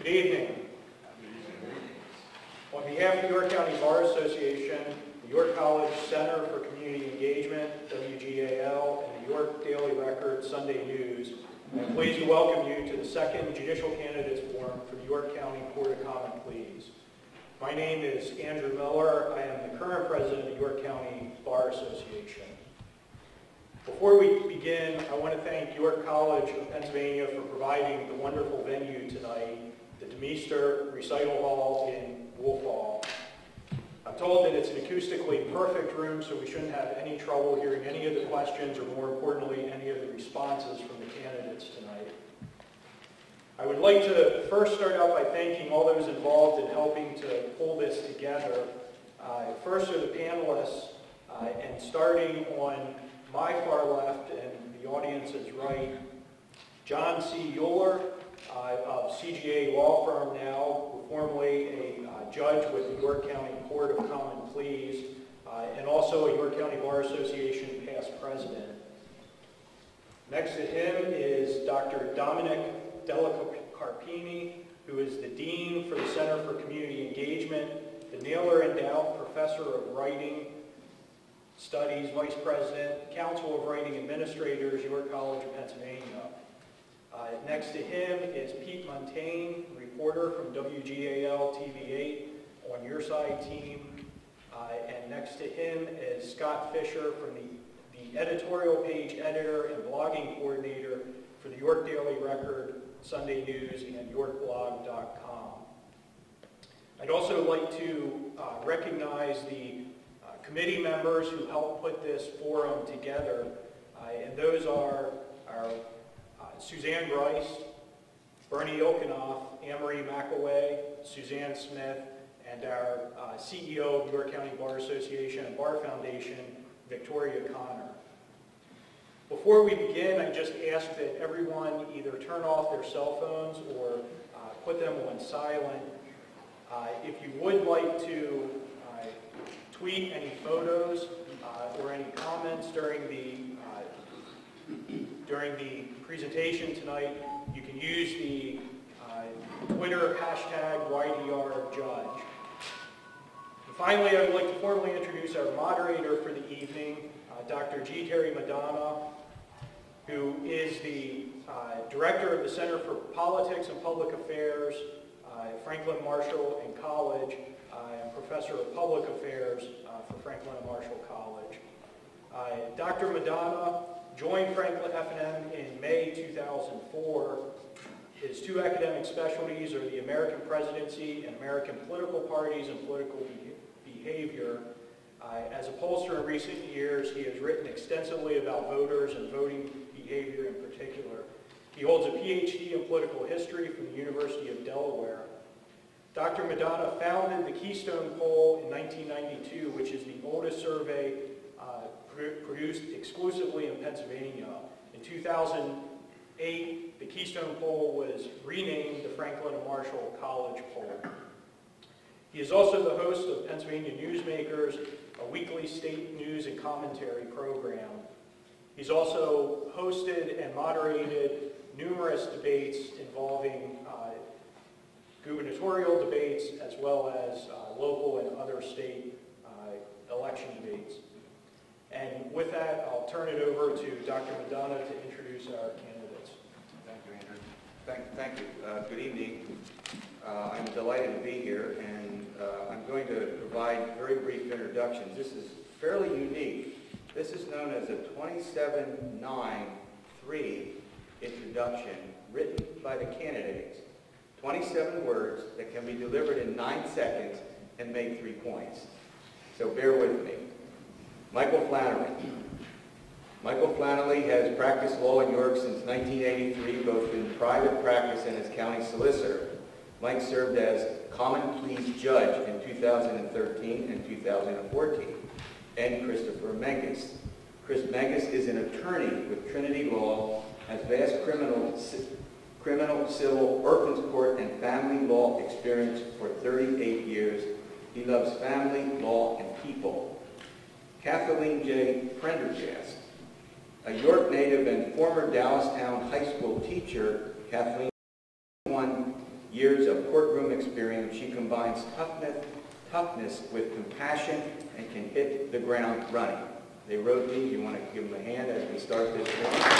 Good evening. On behalf of the York County Bar Association, the York College Center for Community Engagement, WGAL, and the York Daily Record Sunday News, I'm pleased to welcome you to the second Judicial Candidates Forum for the York County Court of Common Pleas. My name is Andrew Miller. I am the current president of the York County Bar Association. Before we begin, I want to thank York College of Pennsylvania for providing the wonderful venue tonight, the Demeester Recital Hall in Wolf Hall. I'm told that it's an acoustically perfect room, so we shouldn't have any trouble hearing any of the questions, or more importantly, any of the responses from the candidates tonight. I would like to first start out by thanking all those involved in helping to pull this together. First are the panelists, and starting on my far left and the audience's right, John C. Euler of CGA Law Firm now, formerly a judge with the York County Court of Common Pleas, and also a York County Bar Association past president. Next to him is Dr. Dominic Della Carpini, who is the Dean for the Center for Community Engagement, the Naylor Endowed Professor of Writing Studies, Vice President, Council of Writing Administrators, York College of Pennsylvania. Next to him is Pete Montaigne, reporter from WGAL TV8 on Your Side team. And next to him is Scott Fisher, from the editorial page editor and blogging coordinator for the York Daily Record, Sunday News, and YorkBlog.com. I'd also like to recognize the committee members who helped put this forum together, and those are our Suzanne Grice, Bernie Ilkenoff, Anne-Marie McAway, Suzanne Smith, and our CEO of the York County Bar Association and Bar Foundation, Victoria Connor. Before we begin, I just ask that everyone either turn off their cell phones or put them on silent. If you would like to tweet any photos or any comments during the presentation tonight, you can use the Twitter hashtag #YDRJudge. And finally, I would like to formally introduce our moderator for the evening, Dr. G. Terry Madonna, who is the director of the Center for Politics and Public Affairs, Franklin Marshall and College, and professor of public affairs for Franklin and Marshall College. Dr. Madonna joined Franklin F&M in May 2004. His two academic specialties are the American presidency and American political parties and political behavior. As a pollster in recent years, he has written extensively about voters and voting behavior in particular. He holds a PhD in political history from the University of Delaware. Dr. Madonna founded the Keystone Poll in 1992, which is the oldest survey produced exclusively in Pennsylvania. In 2008, the Keystone Poll was renamed the Franklin and Marshall College Poll. He is also the host of Pennsylvania Newsmakers, a weekly state news and commentary program. He's also hosted and moderated numerous debates involving gubernatorial debates, as well as local and other state election debates. And with that, I'll turn it over to Dr. Madonna to introduce our candidates. Thank you, Andrew. Thank you. Good evening. I'm delighted to be here, and I'm going to provide very brief introductions. This is fairly unique. This is known as a 27-9-3 introduction written by the candidates. 27 words that can be delivered in 9 seconds and make 3 points. So bear with me. Michael Flannery. Michael Flannery has practiced law in York since 1983, both in private practice and as county solicitor. Mike served as Common Pleas judge in 2013 and 2014. And Christopher Menges. Chris Menges is an attorney with Trinity Law, has vast criminal, civil, orphans court, and family law experience for 38 years. He loves family, law, and people. Kathleen J. Prendergast, a York native and former Dallastown high school teacher. Kathleen won years of courtroom experience. She combines toughness with compassion and can hit the ground running. They wrote these. You want to give them a hand as we start this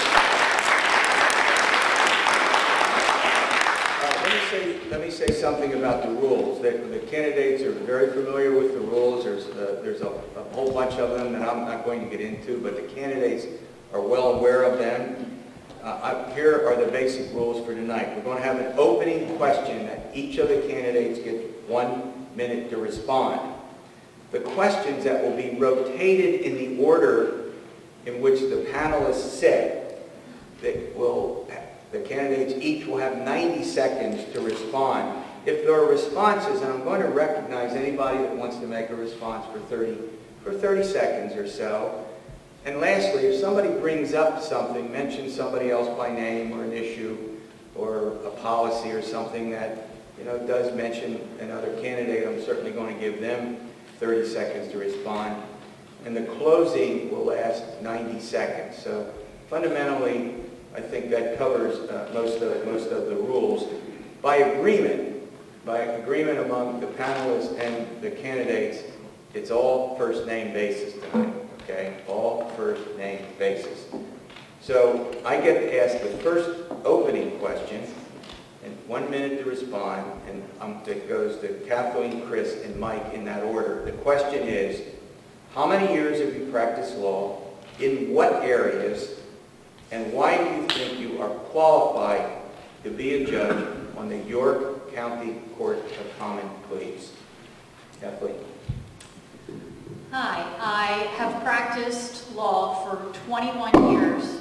Let me say something about the rules. The candidates are very familiar with the rules. There's a whole bunch of them that I'm not going to get into, but the candidates are well aware of them. Here are the basic rules for tonight. We're going to have an opening question that each of the candidates gets 1 minute to respond. The questions that will be rotated in the order in which the panelists sit, the candidates each will have 90 seconds to respond. If there are responses, and I'm going to recognize anybody that wants to make a response for 30 seconds or so. And lastly, if somebody brings up something, mentions somebody else by name or an issue or a policy or something that does mention another candidate, I'm certainly going to give them 30 seconds to respond. And the closing will last 90 seconds. So fundamentally, I think that covers most of the rules. By agreement among the panelists and the candidates, it's all first name basis tonight. Okay, all first name basis. So I get to ask the first opening question, and 1 minute to respond, and it goes to Kathleen, Chris, and Mike in that order. The question is, how many years have you practiced law? In what areas? And why do you think you are qualified to be a judge on the York County Court of Common Pleas? Kathleen. Hi, I have practiced law for 21 years.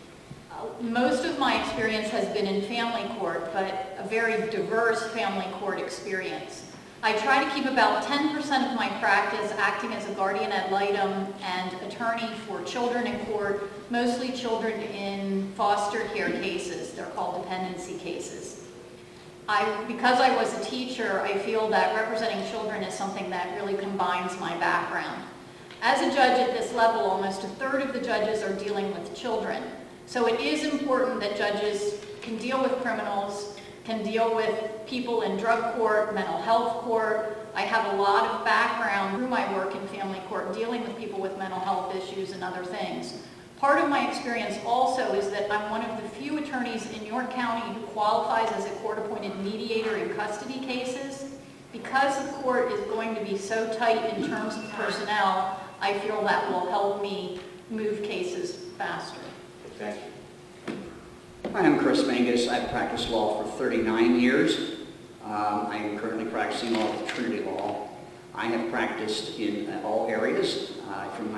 Most of my experience has been in family court, but a very diverse family court experience. I try to keep about 10% of my practice acting as a guardian ad litem and attorney for children in court, mostly children in foster care cases. They're called dependency cases. Because I was a teacher, I feel that representing children is something that really combines my background. As a judge at this level, almost a third of the judges are dealing with children. So it is important that judges can deal with criminals, can deal with people in drug court, mental health court. I have a lot of background through my work in family court dealing with people with mental health issues and other things. Part of my experience also is that I'm one of the few attorneys in York County who qualifies as a court-appointed mediator in custody cases. Because the court is going to be so tight in terms of personnel, I feel that will help me move cases faster. Thank you. Hi, I'm Chris Mangus. I've practiced law for 39 years. I am currently practicing law at Trinity Law. I have practiced in all areas from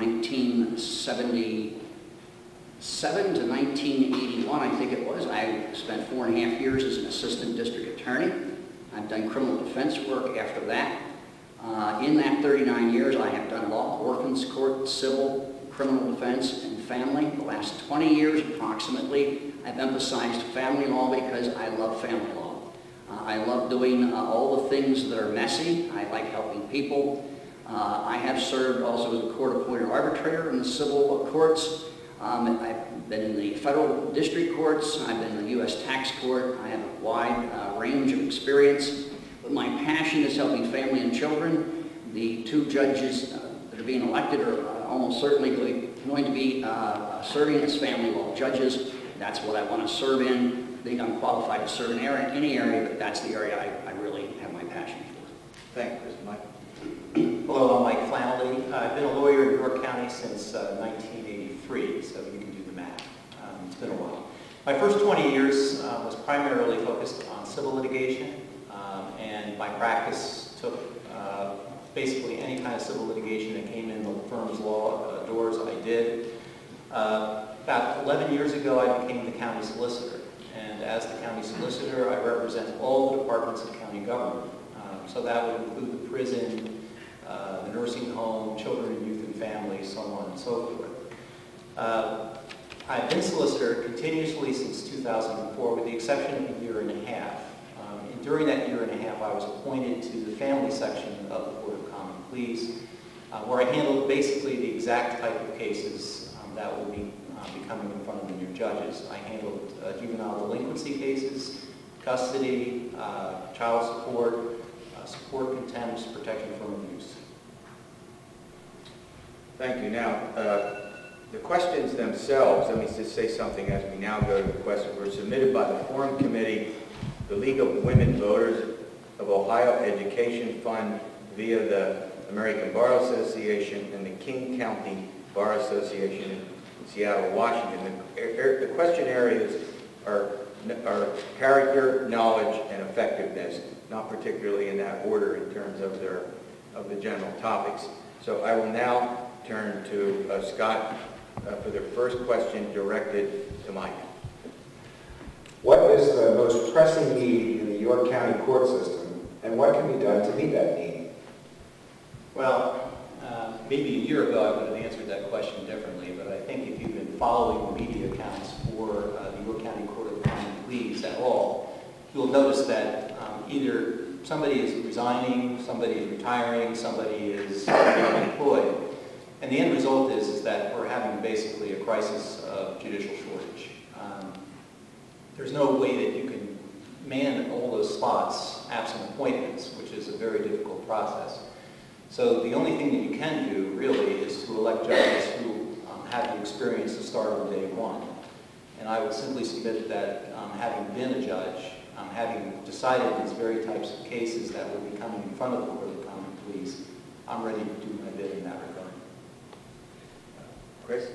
1977 to 1981, I think it was. I spent 4.5 years as an assistant district attorney. I've done criminal defense work after that. In that 39 years, I have done law, orphans court, civil, criminal defense, and family. The last 20 years, approximately, I've emphasized family law because I love family law. I love doing all the things that are messy. I like helping people. I have served also as a court-appointed arbitrator in the civil courts. I've been in the federal district courts. I've been in the U.S. tax court. I have a wide range of experience. But my passion is helping family and children. The two judges that are being elected are almost certainly going to be serving as family law judges. That's what I want to serve in. I think I'm qualified to serve in any area, but that's the area I really have my passion for. Thank you, Chris. Mike. Hello, I'm Mike Flannelly. I've been a lawyer in York County since 1983, so you can do the math. It's been a while. My first 20 years was primarily focused on civil litigation, and my practice took basically any kind of civil litigation that came in the firm's law doors. I did. About 11 years ago, I became the county solicitor, and as the county solicitor, I represent all the departments of county government. So that would include the prison, the nursing home, children and youth and families, so on and so forth. I've been solicitor continuously since 2004, with the exception of a year and a half. And during that year and a half, I was appointed to the family section of the Court of Common Pleas, where I handled basically the exact type of cases that will be coming in front of the new judges. I handled juvenile delinquency cases, custody, child support, support contempt, protection from abuse. Thank you. Now, the questions themselves, let me just say something as we now go to the questions, were submitted by the Forum Committee, the League of Women Voters of Ohio Education Fund via the American Bar Association and the King County Bar Association in Seattle, Washington. The question areas are character, knowledge, and effectiveness, not particularly in that order in terms of the general topics. So I will now turn to Scott for the first question directed to Mike. What is the most pressing need in the York County court system, and what can be done to meet that need? Well, maybe a year ago I would have answered that question differently, but I think if you've been following the media accounts for the York County Court of Common Pleas at all, you'll notice that either somebody is resigning, somebody is retiring, somebody is unemployed. And the end result is that we're having basically a crisis of judicial shortage. There's no way that you can man all those spots absent appointments, which is a very difficult process. So the only thing that you can do, really, is to elect judges who have the experience to start on day one. And I would simply submit that having been a judge, having decided these very types of cases that will be coming in front of the Court of Common Pleas, I'm ready to do my bit in that regard. Chris?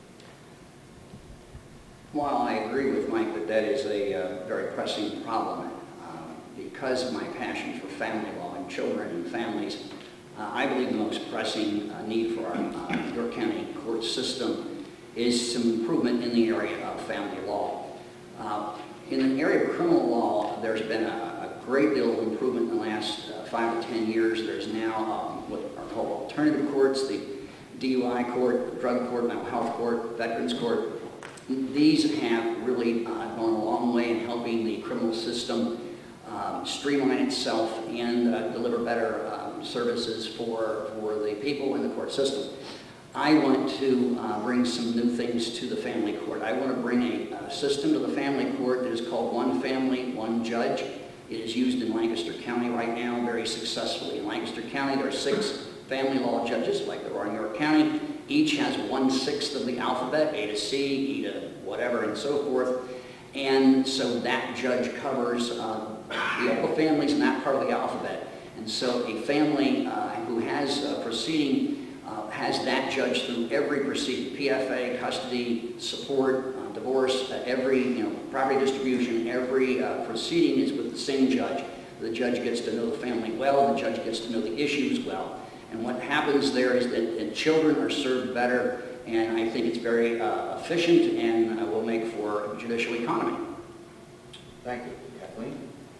While I agree with Mike that that is a very pressing problem, because of my passion for family law and children and families, I believe the most pressing need for our York County court system is some improvement in the area of family law. In the area of criminal law, there's been a great deal of improvement in the last 5 to 10 years. There's now what are called alternative courts, the DUI court, drug court, mental health court, veterans court. These have really gone a long way in helping the criminal system streamline itself and deliver better services for the people in the court system. I want to bring some new things to the family court. I want to bring a system to the family court that is called One Family, One Judge. It is used in Lancaster County right now very successfully. In Lancaster County, there are 6 family law judges, like there are in York County. Each has 1/6 of the alphabet, A to C, E to whatever, and so forth. And so that judge covers all the families in that part of the alphabet. And so a family who has a proceeding has that judge through every proceeding: PFA, custody, support, divorce, every property distribution, every proceeding is with the same judge. The judge gets to know the family well, the judge gets to know the issues well. And what happens there is that children are served better, and I think it's very efficient and will make for a judicial economy. Thank you. Kathleen?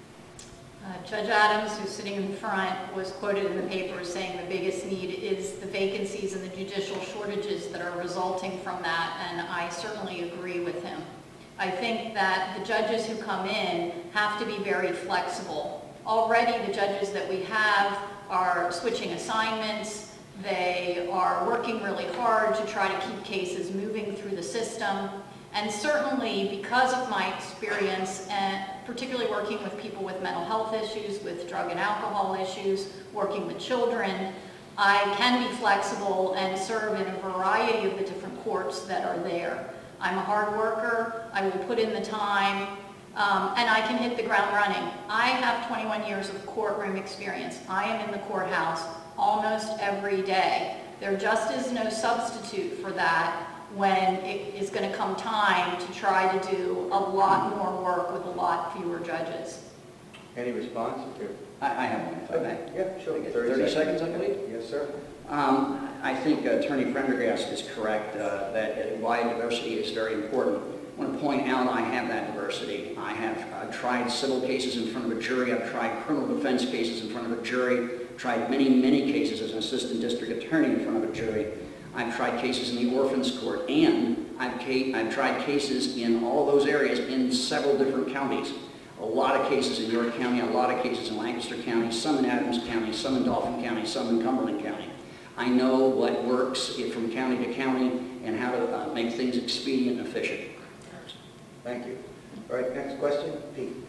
Judge Adams, who's sitting in front, was quoted in the paper saying the biggest need is the vacancies and the judicial shortages that are resulting from that, and I certainly agree with him. I think that the judges who come in have to be very flexible. Already the judges that we have are switching assignments. They are working really hard to try to keep cases moving through the system. And certainly because of my experience, and particularly working with people with mental health issues, with drug and alcohol issues, working with children, I can be flexible and serve in a variety of the different courts that are there. I'm a hard worker, I will put in the time, and I can hit the ground running. I have 21 years of courtroom experience. I am in the courthouse almost every day. There just is no substitute for that when it is going to come time to try to do a lot more work with a lot fewer judges. Any response? I have one, if I may. Yeah, sure. 30 seconds, I believe? Yes, sir. I think Attorney Prendergast is correct that wide diversity is very important. I want to point out I have that diversity. I've tried civil cases in front of a jury. I've tried criminal defense cases in front of a jury. I've tried many, many cases as an assistant district attorney in front of a jury. I've tried cases in the orphans court, and I've tried cases in all those areas in several different counties. A lot of cases in York County, a lot of cases in Lancaster County, some in Adams County, some in Dauphin County, some in Cumberland County. I know what works from county to county and how to make things expedient and efficient. Thank you. All right, next question, Pete.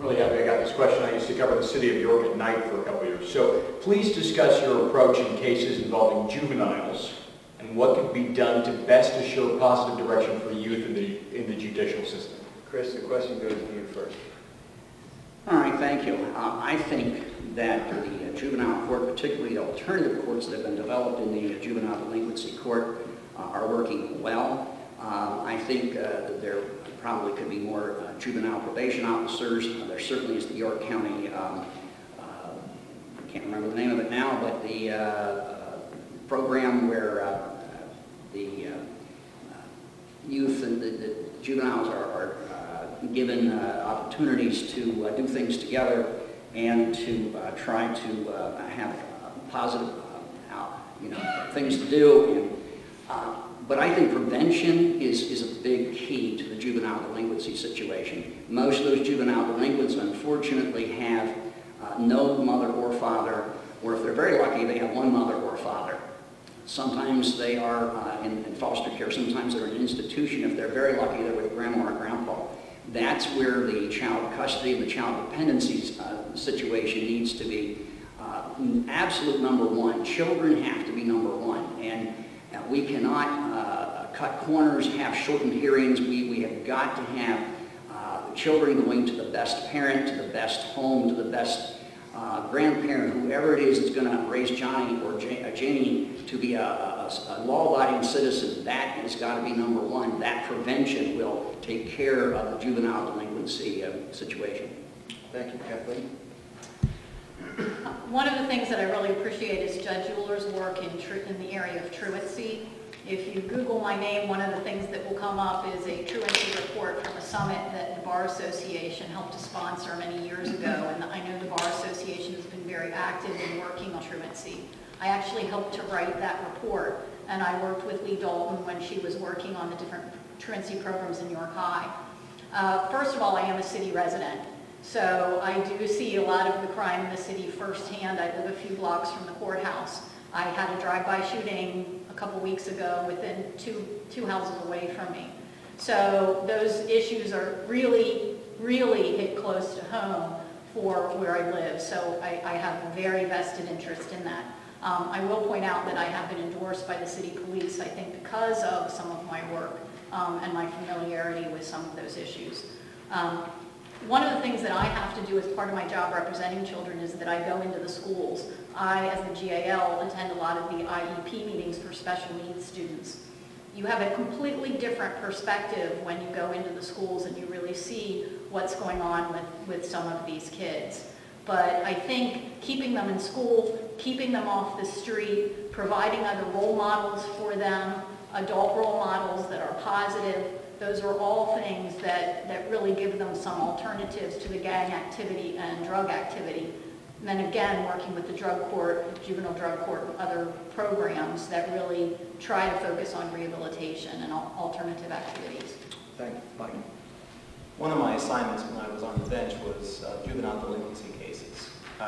really happy I got this question. I used to cover the city of York at night for a couple of years. So please discuss your approach in cases involving juveniles and what could be done to best assure positive direction for youth in the judicial system. Chris, the question goes to you first. All right, thank you. I think that the juvenile court, particularly the alternative courts that have been developed in the juvenile delinquency court, are working well. I think that there probably could be more juvenile probation officers. There certainly is the York County, I can't remember the name of it now, but the program where the youth and the juveniles are given opportunities to do things together and to try to have positive things to do. But I think prevention is a big key to the juvenile delinquency situation. Most of those juvenile delinquents, unfortunately, have no mother or father, or if they're very lucky, they have one mother or father. Sometimes they are in foster care, sometimes they're in an institution. If they're very lucky, they're with grandma or grandpa. That's where the child custody and the child dependencies situation needs to be absolute number one. Children have to be number one. And we cannot cut corners, have shortened hearings. We have got to have children going to the best parent, to the best home, to the best grandparent, whoever it is that's going to raise Johnny or Janie to be a law-abiding citizen. That has got to be number one. That prevention will take care of the juvenile delinquency situation. Thank you, Kathleen. One of the things that I really appreciate is Judge Euler's work in the area of truancy. If you Google my name, one of the things that will come up is a truancy report from a summit that the Bar Association helped to sponsor many years ago, and I know the Bar Association has been very active in working on truancy. I actually helped to write that report, and I worked with Lee Dalton when she was working on the different truancy programs in York High. First of all, I am a city resident. So I do see a lot of the crime in the city firsthand. I live a few blocks from the courthouse. I had a drive-by shooting a couple weeks ago within two houses away from me. So those issues are really hit close to home for where I live. So I have a very vested interest in that. I will point out that I have been endorsed by the city police, I think because of some of my work and my familiarity with some of those issues. One of the things that I have to do as part of my job representing children is that I go into the schools. I, as the GAL, attend a lot of the IEP meetings for special needs students. You have a completely different perspective when you go into the schools and you really see what's going on with some of these kids. But I think keeping them in school, keeping them off the street, providing other role models for them, adult role models that are positive, those are all things that really give them some alternatives to the gang activity and drug activity. And then again, working with the drug court, juvenile drug court, and other programs that really try to focus on rehabilitation and alternative activities. Thank you. Mike. One of my assignments when I was on the bench was juvenile delinquency cases.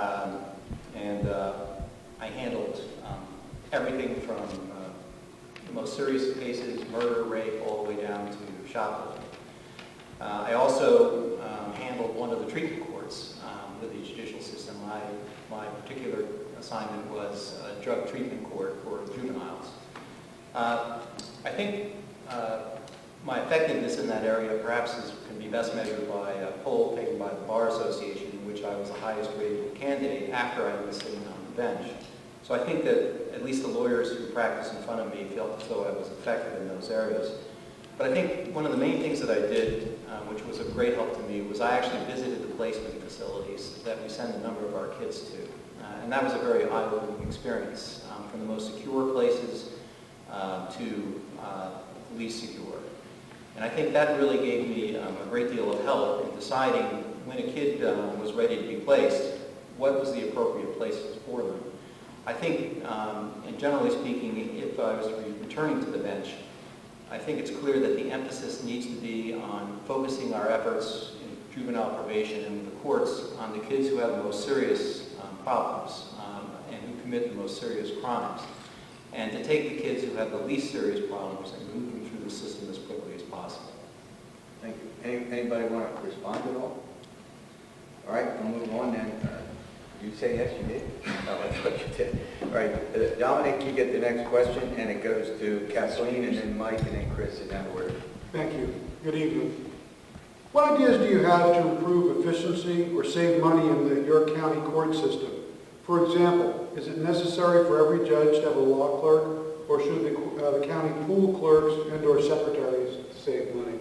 I handled everything from the most serious cases, murder, rape, all the way down to shoplifting. I also handled one of the treatment courts with the judicial system. My particular assignment was a drug treatment court for juveniles. I think my effectiveness in that area perhaps can be best measured by a poll taken by the Bar Association, in which I was the highest rated candidate after I was sitting on the bench. So I think that at least the lawyers who practice in front of me felt as though I was effective in those areas. But I think one of the main things that I did, which was a great help to me, was I actually visited the placement facilities that we send a number of our kids to. And that was a very eye-opening experience, from the most secure places to the least secure. And I think that really gave me a great deal of help in deciding when a kid was ready to be placed, what was the appropriate places for them. I think, and generally speaking, if I was returning to the bench, I think it's clear that the emphasis needs to be on focusing our efforts in juvenile probation and the courts on the kids who have the most serious problems and who commit the most serious crimes, and to take the kids who have the least serious problems and move them through the system as quickly as possible. Thank you. Anybody want to respond at all? All right, we'll move on then. You say yes, you did? Oh, that's what you did. All right, Dominic, you get the next question, and it goes to Kathleen, and then Mike, and then Chris in that order. Thank you. Good evening. What ideas do you have to improve efficiency or save money in the York County court system? For example, is it necessary for every judge to have a law clerk, or should the county pool clerks and/or secretaries save money?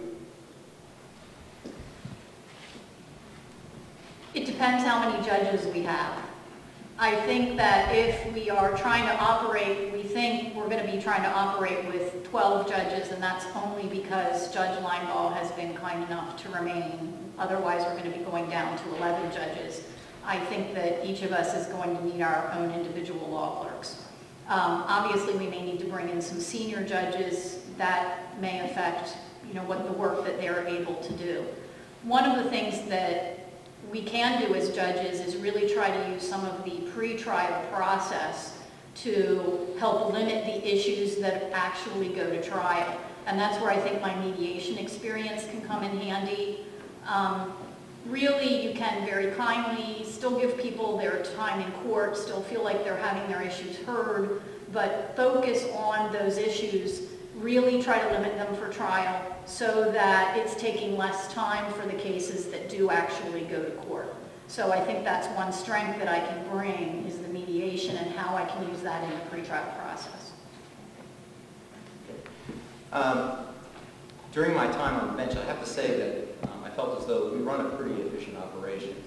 It depends how many judges we have. I think that if we are trying to operate, we think we're going to be trying to operate with 12 judges, and that's only because Judge Linebaugh has been kind enough to remain. Otherwise, we're going to be going down to 11 judges. I think that each of us is going to need our own individual law clerks. Obviously, we may need to bring in some senior judges. That may affect, what the work that they're able to do. One of the things that we can do as judges is really try to use some of the pre-trial process to help limit the issues that actually go to trial. And that's where I think my mediation experience can come in handy. Really, you can very kindly still give people their time in court, still feel like they're having their issues heard, but focus on those issues, really try to limit them for trial so that it's taking less time for the cases that do actually go to court. So I think that's one strength that I can bring is the mediation and how I can use that in the pretrial process. During my time on the bench, I have to say that I felt as though we run a pretty efficient operation.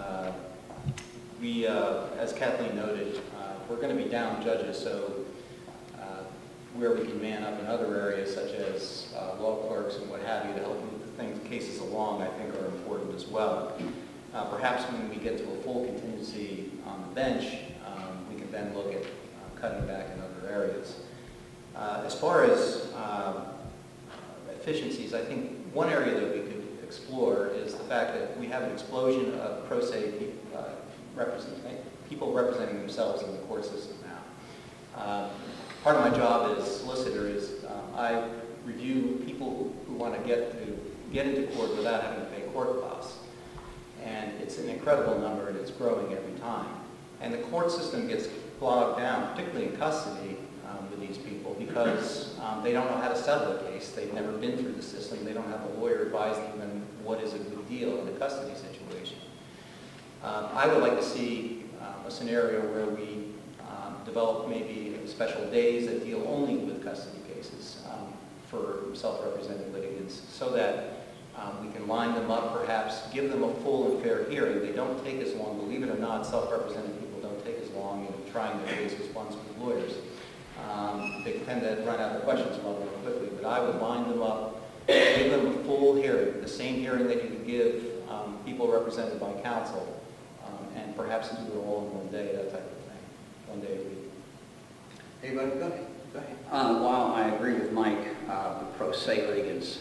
As Kathleen noted, we're going to be down judges, so where we can man up in other areas such as law clerks and what have you to help move cases along, I think are important as well. Perhaps when we get to a full contingency on the bench, we can then look at cutting back in other areas. As far as efficiencies, I think one area that we could explore is the fact that we have an explosion of pro se people representing themselves in the court system now. Part of my job as solicitor is I review people who want to get into court without having to pay court costs. And it's an incredible number, and it's growing every time. And the court system gets bogged down, particularly in custody, with these people because they don't know how to settle a case. They've never been through the system. They don't have a lawyer advising them what is a good deal in a custody situation. I would like to see a scenario where we develop maybe special days that deal only with custody cases for self-represented litigants so that we can line them up, perhaps give them a full and fair hearing. They don't take as long. Believe it or not, self-represented people don't take as long in trying their cases once with lawyers. They tend to run out of questions a lot more quickly, but I would line them up, give them a full hearing, the same hearing that you would give people represented by counsel, and perhaps do it all in one day, that type of thing, one day a week. Anybody? Go ahead. Go ahead. While I agree with Mike, the pro se litigants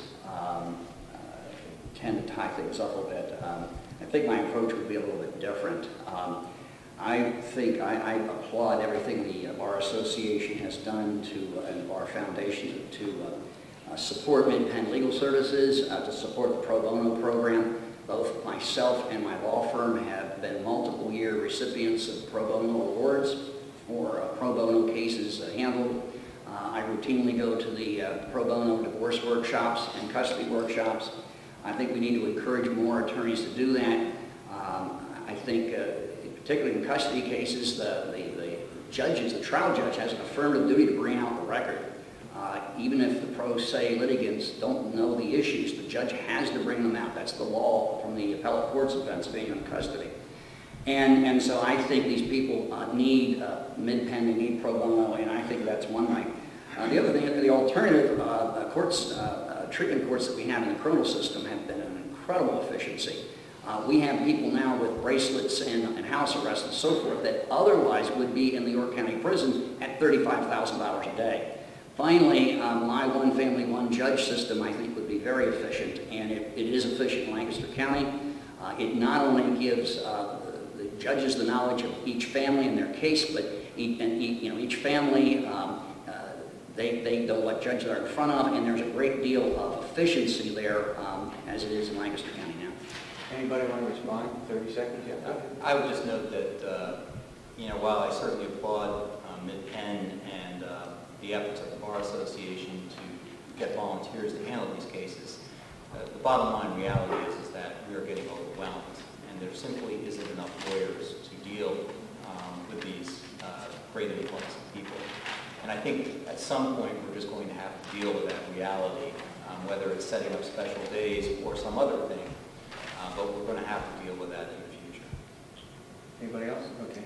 tend to tie things up a bit. I think my approach would be a little bit different. I think I applaud everything the Bar Association has done and Bar Foundation to support independent legal services, to support the pro bono program. Both myself and my law firm have been multiple year recipients of pro bono awards for pro bono cases handled. I routinely go to the pro bono divorce workshops and custody workshops. I think we need to encourage more attorneys to do that. I think, particularly in custody cases, the judges, the trial judge has an affirmative duty to bring out the record. Even if the pro se litigants don't know the issues, the judge has to bring them out. That's the law from the appellate courts of Pennsylvania on custody. And so I think these people need mid-pen, they need pro bono, and I think that's one way. The other thing, the alternative treatment courts that we have in the criminal system have been an incredible efficiency. We have people now with bracelets and house arrest and so forth that otherwise would be in the York County prison at $35,000 a day. Finally, my one family, one judge system I think would be very efficient, and it is efficient in Lancaster County. It not only gives the judges the knowledge of each family and their case, but each family, they know what judge they're in front of, and there's a great deal of efficiency there as it is in Lancaster County now. Anybody want to respond? 30 seconds, yeah. Go ahead. I would just note that, while I certainly applaud Mid-Penn and the efforts of the Bar Association to get volunteers to handle these cases, the bottom line reality is that we are getting overwhelmed, and there simply isn't enough lawyers to deal with these great influx of people. And I think at some point we're just going to have to deal with that reality, whether it's setting up special days or some other thing, but we're going to have to deal with that in the future. Anybody else? Okay.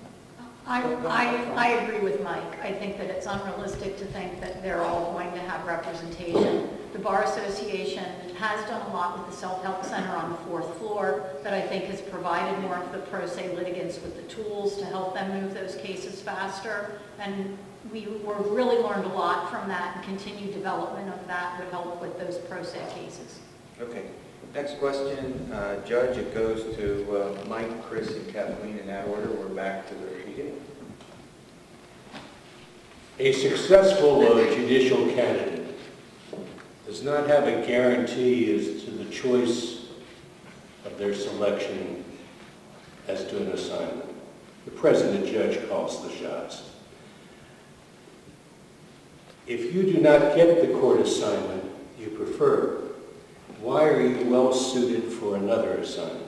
I agree with Mike. I think that it's unrealistic to think that they're all going to have representation. The Bar Association has done a lot with the Self-Help Center on the 4th floor that I think has provided more of the pro se litigants with the tools to help them move those cases faster. And we really learned a lot from that, and continued development of that would help with those pro se cases. Okay. Next question, Judge, it goes to Mike, Chris, and Kathleen in that order. We're back to the beginning. A successful judicial candidate does not have a guarantee as to the choice of their selection as to an assignment. The president judge calls the shots. If you do not get the court assignment you prefer, why are you well suited for another assignment?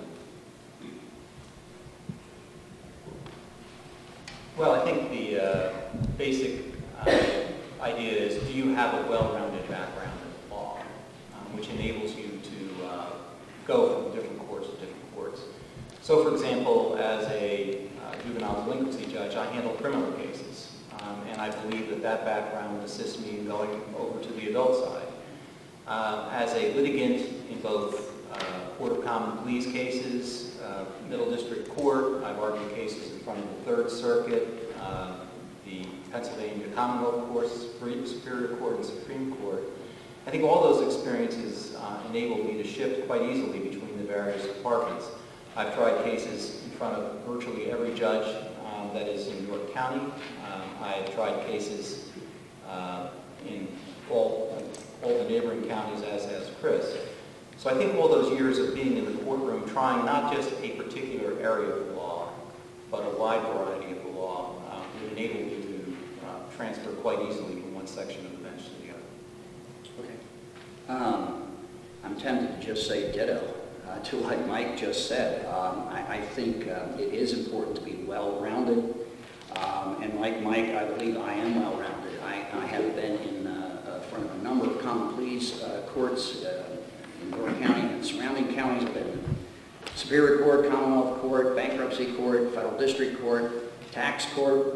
Well, I think the basic idea is, do you have a well-rounded background in law, which enables you to go from different courts to different courts. So, for example, as a juvenile delinquency judge, I handle criminal cases, and I believe that that background assists me in going over to the adult side. As a litigant in both Court of Common Pleas cases, Middle District Court, I've argued cases in front of the Third Circuit, the Pennsylvania Commonwealth Courts, Superior Court, and Supreme Court. I think all those experiences enabled me to shift quite easily between the various departments. I've tried cases in front of virtually every judge that is in York County. I've tried cases in all the neighboring counties, as has Chris. So I think all those years of being in the courtroom, trying not just a particular area of the law, but a wide variety of the law, would enable you to transfer quite easily from one section of the bench to the other. Okay. I'm tempted to just say ditto to what Mike just said. I think it is important to be well-rounded, and like Mike, I believe I am well-rounded. I have been in front of a number of common pleas courts in York County and surrounding counties. I've been in Superior Court, Commonwealth Court, Bankruptcy Court, Federal District Court, Tax Court.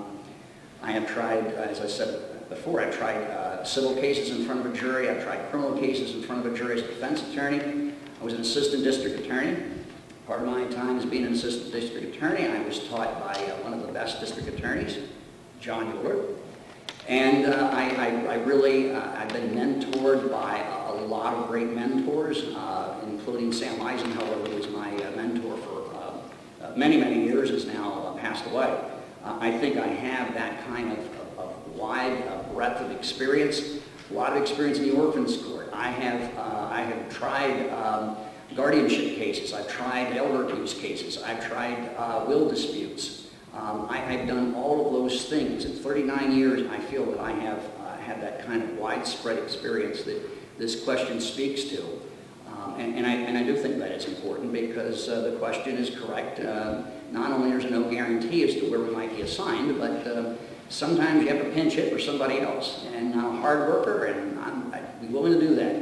I have tried, as I said before, I've tried civil cases in front of a jury. I've tried criminal cases in front of a jury as a defense attorney. I was an assistant district attorney. Part of my time as being an assistant district attorney, I was taught by one of the best district attorneys, John Euler. And I've been mentored by a lot of great mentors, including Sam Eisenhower, who was my mentor for many, many years, has now passed away. I think I have that kind of wide breadth of experience, a lot of experience in the orphans court. I have tried guardianship cases. I've tried elder abuse cases. I've tried will disputes. I've done all of those things. In 39 years, I feel that I have had that kind of widespread experience that this question speaks to. And I do think that it's important because the question is correct. Not only is there no guarantee as to where we might be assigned, but sometimes you have to pinch hit for somebody else. And I'm a hard worker, and I'd be willing to do that.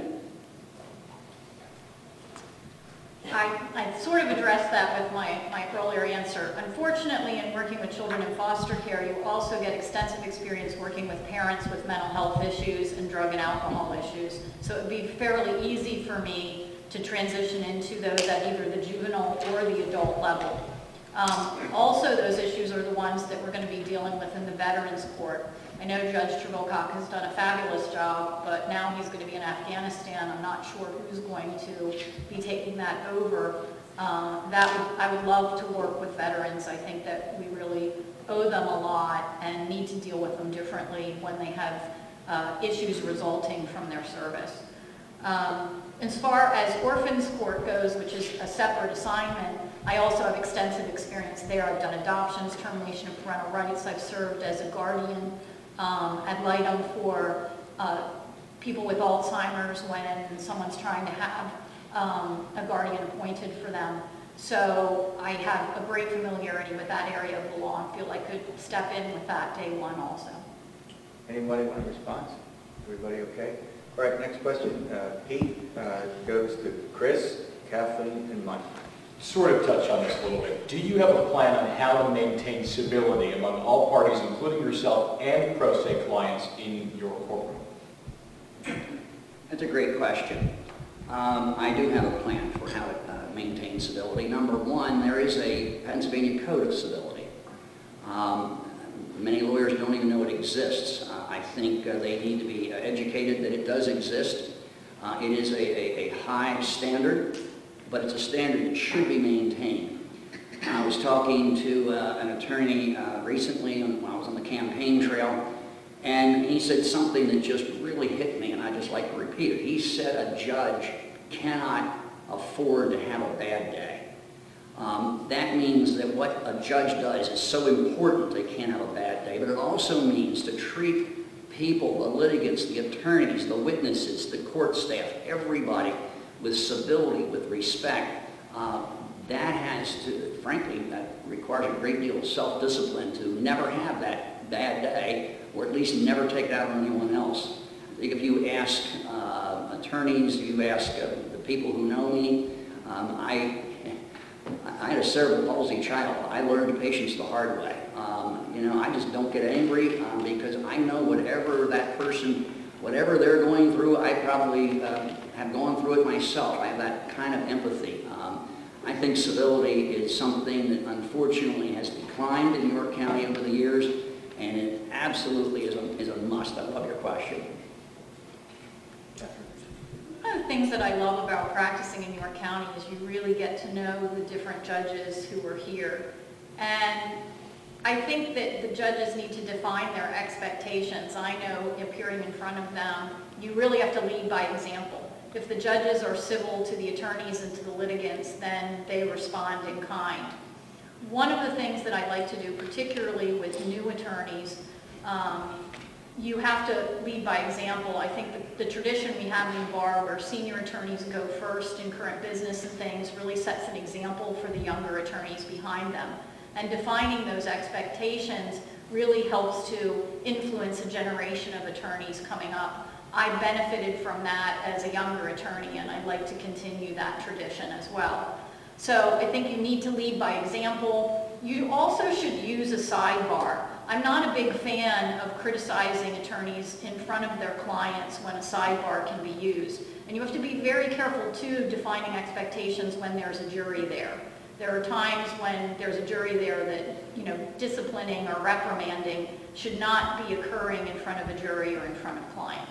I sort of addressed that with my earlier answer. Unfortunately, in working with children in foster care, you also get extensive experience working with parents with mental health issues and drug and alcohol issues. So it would be fairly easy for me to transition into those at either the juvenile or the adult level. Also, those issues are the ones that we're going to be dealing with in the Veterans Court. I know Judge Travolcock has done a fabulous job, but now he's going to be in Afghanistan. I'm not sure who's going to be taking that over. I would love to work with veterans. I think that we really owe them a lot and need to deal with them differently when they have issues resulting from their service. As far as orphans court goes, which is a separate assignment, I also have extensive experience there. I've done adoptions, termination of parental rights. I've served as a guardian ad litem for people with Alzheimer's when someone's trying to have a guardian appointed for them. So I have a great familiarity with that area of the law and feel I could step in with that day one also. Anybody want a response? Everybody okay? All right, next question. Pete goes to Chris, Kathleen, and Mike. Sort of touch on this a little bit. Do you have a plan on how to maintain civility among all parties, including yourself and pro se clients in your courtroom? That's a great question. I do have a plan for how to maintain civility. Number one, there is a Pennsylvania Code of Civility. Many lawyers don't even know it exists. I think they need to be educated that it does exist. It is a high standard, but it's a standard that should be maintained. I was talking to an attorney recently when I was on the campaign trail, and he said something that just really hit me, and I just like to repeat it. He said a judge cannot afford to have a bad day. That means that what a judge does is so important they can't have a bad day, but it also means to treat people, the litigants, the attorneys, the witnesses, the court staff, everybody with civility, with respect. That has to, frankly, that requires a great deal of self-discipline to never have that bad day, or at least never take it out on anyone else. I think if you ask attorneys, you ask the people who know me, I had a cerebral palsy child. I learned patience the hard way. You know, I just don't get angry because I know whatever that person, whatever they're going through, I probably have gone through it myself. I have that kind of empathy. I think civility is something that unfortunately has declined in York County over the years, and it absolutely is a must. I love your question. One of the things that I love about practicing in York County is you really get to know the different judges who are here. And I think that the judges need to define their expectations. I know appearing in front of them, you really have to lead by example. If the judges are civil to the attorneys and to the litigants, then they respond in kind. One of the things that I like to do, particularly with new attorneys, you have to lead by example. I think the tradition we have in the bar where senior attorneys go first in current business and things really sets an example for the younger attorneys behind them. And defining those expectations really helps to influence a generation of attorneys coming up. I benefited from that as a younger attorney, and I'd like to continue that tradition as well. So I think you need to lead by example. You also should use a sidebar. I'm not a big fan of criticizing attorneys in front of their clients when a sidebar can be used. And you have to be very careful too defining expectations when there's a jury there. There are times when there's a jury there that, you know, disciplining or reprimanding should not be occurring in front of a jury or in front of clients.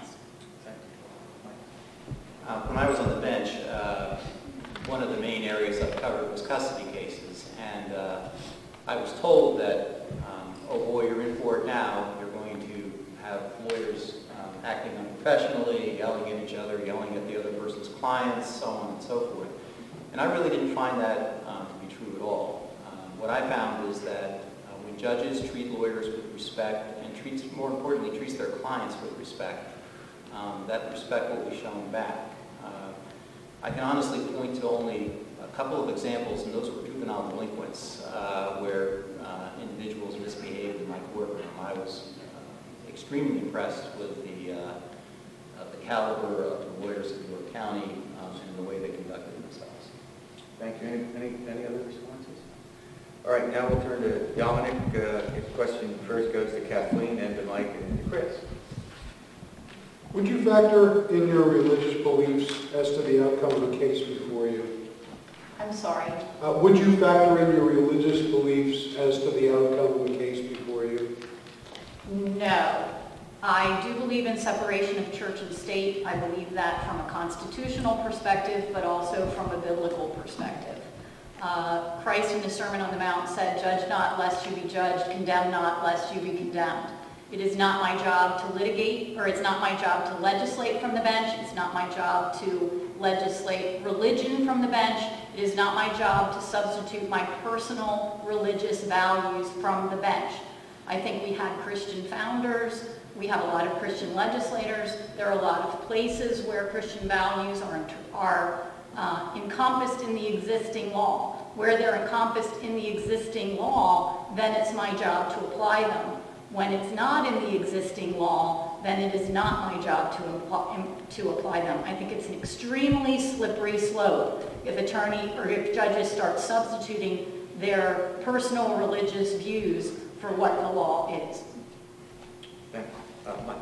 When I was on the bench, one of the main areas I covered was custody cases, and I was told that, oh boy, you're in for it now. You're going to have lawyers acting unprofessionally, yelling at each other, yelling at the other person's clients, so on and so forth. And I really didn't find that to be true at all. What I found is that when judges treat lawyers with respect and more importantly, treats their clients with respect, that respect will be shown back. I can honestly point to only a couple of examples, and those were juvenile delinquents, where individuals misbehaved in my courtroom. I was extremely impressed with the caliber of the lawyers of York County and the way they conducted themselves. Thank you. Any other responses? All right, now we'll turn to Dominic. His question first goes to Kathleen, and to Mike, and to Chris. Would you factor in your religious beliefs as to the outcome of a case before you? I'm sorry. Would you factor in your religious beliefs as to the outcome of a case before you? No. I do believe in separation of church and state. I believe that from a constitutional perspective, but also from a biblical perspective. Christ in his Sermon on the Mount said, "Judge not lest you be judged, condemn not lest you be condemned." It is not my job to litigate, or it's not my job to legislate from the bench. It's not my job to legislate religion from the bench. It is not my job to substitute my personal religious values from the bench. I think we had Christian founders. We have a lot of Christian legislators. There are a lot of places where Christian values are encompassed in the existing law. Where they're encompassed in the existing law, then it's my job to apply them. When it's not in the existing law, then it is not my job to apply them. I think it's an extremely slippery slope if if judges start substituting their personal religious views for what the law is. Thank you. Mike.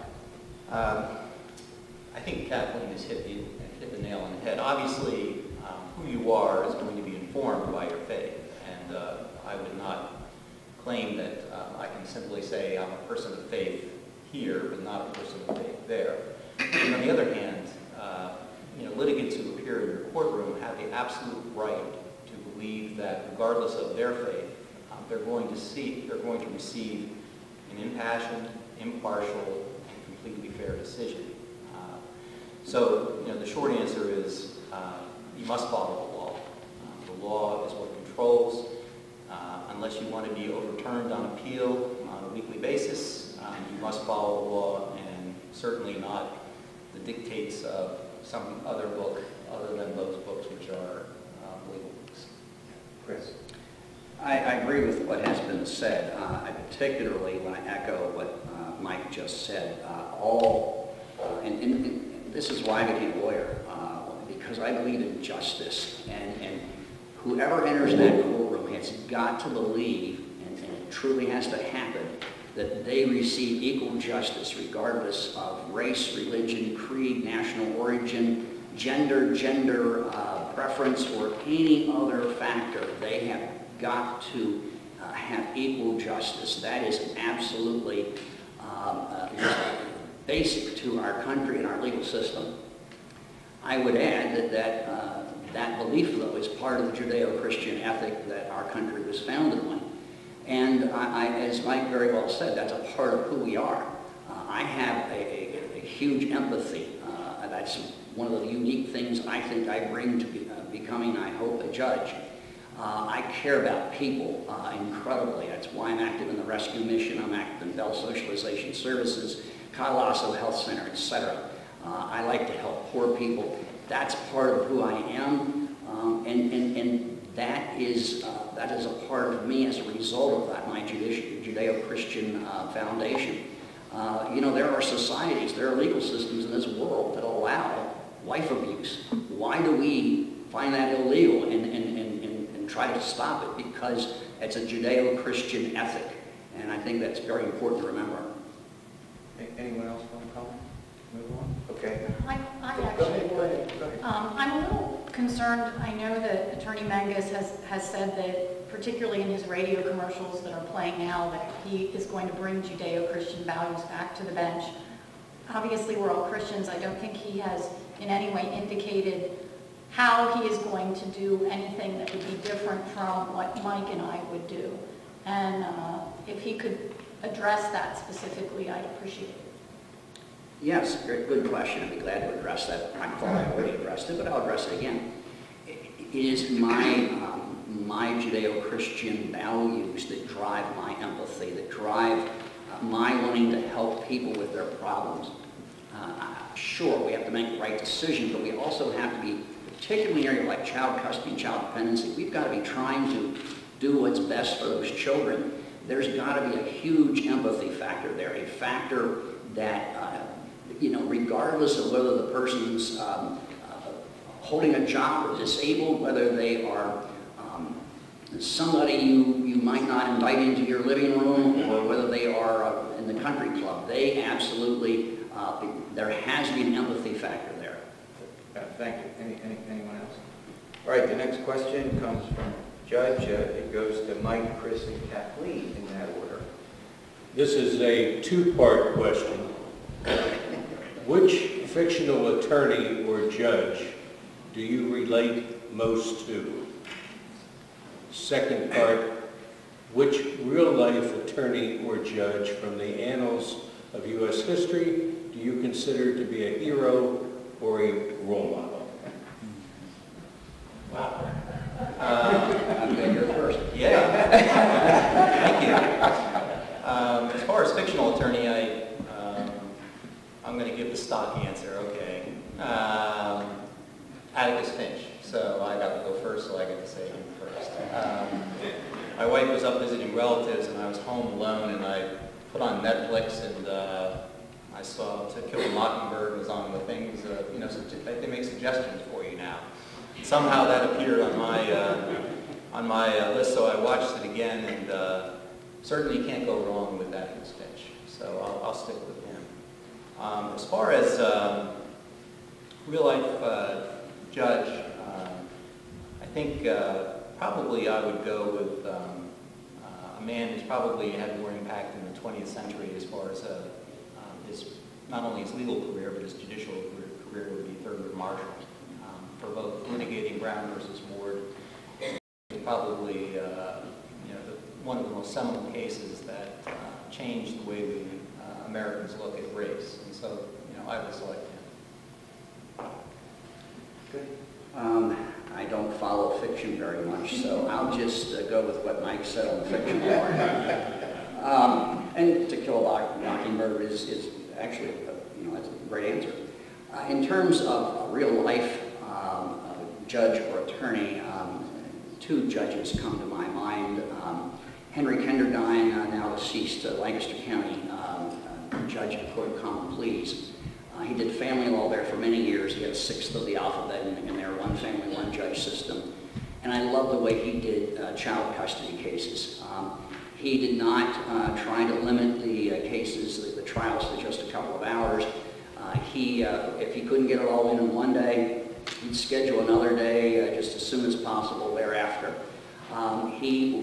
I think Kathleen has hit the nail on the head. Obviously, who you are is going to be informed by your faith, and I would not claim that I can simply say I'm a person of faith here, but not a person of faith there. And on the other hand, litigants who appear in your courtroom have the absolute right to believe that regardless of their faith, they're going to receive an impassioned, impartial, and completely fair decision. So, the short answer is you must follow the law. The law is what controls. Unless you want to be overturned on appeal on a weekly basis, you must follow the law, and certainly not the dictates of some other book other than those books which are legal books. Chris. I agree with what has been said. I particularly want to echo what Mike just said. And this is why I became a lawyer, because I believe in justice. And whoever enters that courtroom has got to believe, and it truly has to happen, that they receive equal justice regardless of race, religion, creed, national origin, gender preference, or any other factor. They have got to have equal justice. That is absolutely basic to our country and our legal system. I would add that belief, though, is part of the Judeo-Christian ethic that our country was founded on. And as Mike very well said, that's a part of who we are. I have a huge empathy. That's one of the unique things I think I bring to becoming, I hope, a judge. I care about people incredibly. That's why I'm active in the rescue mission. I'm active in Bell Socialization Services, Calasso Health Center, etc. I like to help poor people. That's part of who I am, and that is a part of me as a result of that, my Judeo-Christian foundation. There are societies, there are legal systems in this world that allow wife abuse. Why do we find that illegal and try to stop it? Because it's a Judeo-Christian ethic, and I think that's very important to remember. Anyone else want to comment? Move on. Okay. I actually would. I'm a little concerned. I know that Attorney Mangus has said that, particularly in his radio commercials that are playing now, that he is going to bring Judeo-Christian values back to the bench. Obviously, we're all Christians. I don't think he has in any way indicated how he is going to do anything that would be different from what Mike and I would do. And if he could address that specifically, I'd appreciate it. Yes, good question. I'd be glad to address that. I thought I already addressed it, but I'll address it again. It is my Judeo-Christian values that drive my empathy, that drive my wanting to help people with their problems. Sure, we have to make the right decision, but we also have to be, particularly in an area like child custody and child dependency, we've got to be trying to do what's best for those children. There's got to be a huge empathy factor there, a factor that, regardless of whether the person's holding a job or disabled, whether they are somebody you might not invite into your living room, or whether they are in the country club, they absolutely, there has to be an empathy factor there. Thank you. Anyone else? All right, the next question comes from Judge. It goes to Mike, Chris, and Kathleen in that order. This is a two-part question. Which fictional attorney or judge do you relate most to? Second part, which real-life attorney or judge from the annals of U.S. history do you consider to be a hero or a role model? Wow. I'm going to go first. Yeah. Thank you. As far as fictional attorney, I'm going to give the stock answer. Okay. Atticus Finch. So I got to go first, so I get to say him first. My wife was up visiting relatives, and I was home alone, and I put on Netflix, and I saw To Kill a Mockingbird was on the things. You know, they make suggestions for you now. Somehow that appeared on my list, so I watched it again, and certainly can't go wrong with Atticus Finch. So I'll stick with him. As far as real life judge, I think probably I would go with a man who's probably had more impact in the 20th century as far as his, not only his legal career, but his judicial career would be Thurgood Marshall. For both litigating Brown versus Ward, probably one of the most seminal cases that changed the way we Americans look at race, and so I would select him. Good. I don't follow fiction very much, so I'll just go with what Mike said on the fiction part. And To Kill a Mockingbird is actually, that's a great answer. In terms of real life judge or attorney, two judges come to my mind. Henry Kenderdine, now deceased Lancaster County judge at the Court of Common Pleas. He did family law there for many years. He had a sixth of the alphabet in their one family, one judge system. And I love the way he did child custody cases. He did not try to limit the cases, the trials to just a couple of hours. If he couldn't get it all in one day, he'd schedule another day just as soon as possible thereafter. He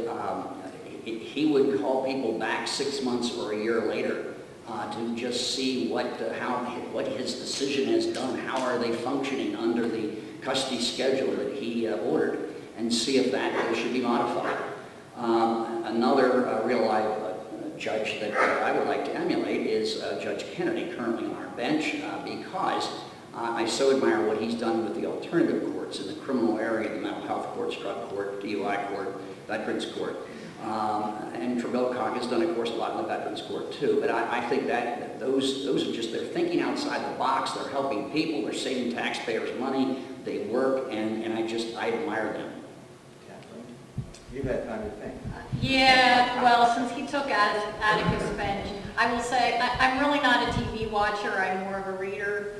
would call people back 6 months or a year later to just see what his decision has done, how are they functioning under the custody schedule that he ordered, and see if that should be modified. Another real life judge that I would like to emulate is Judge Kennedy, currently on our bench, because I so admire what he's done with the alternative courts in the criminal area, the mental health courts, drug court, DUI court, veterans court. And Trebilcock has done, of course, a lot in the veterans court too. But I think that those are just, they're thinking outside the box, they're helping people, they're saving taxpayers money, they work, and I admire them. Kathleen, you've had time to think. Yeah, well, since he took Atticus Finch, I will say I'm really not a TV watcher, I'm more of a reader.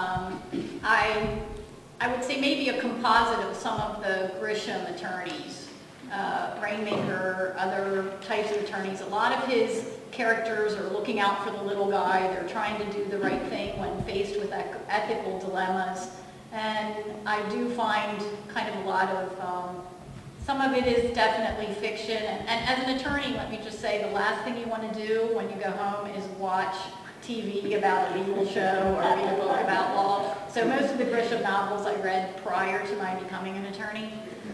I would say maybe a composite of some of the Grisham attorneys, Rainmaker, other types of attorneys. A lot of his characters are looking out for the little guy. They're trying to do the right thing when faced with ethical dilemmas. And I do find kind of a lot of, some of it is definitely fiction. And as an attorney, let me just say, the last thing you want to do when you go home is watch TV about a legal show or read a book about law. So most of the Grisham novels I read prior to my becoming an attorney.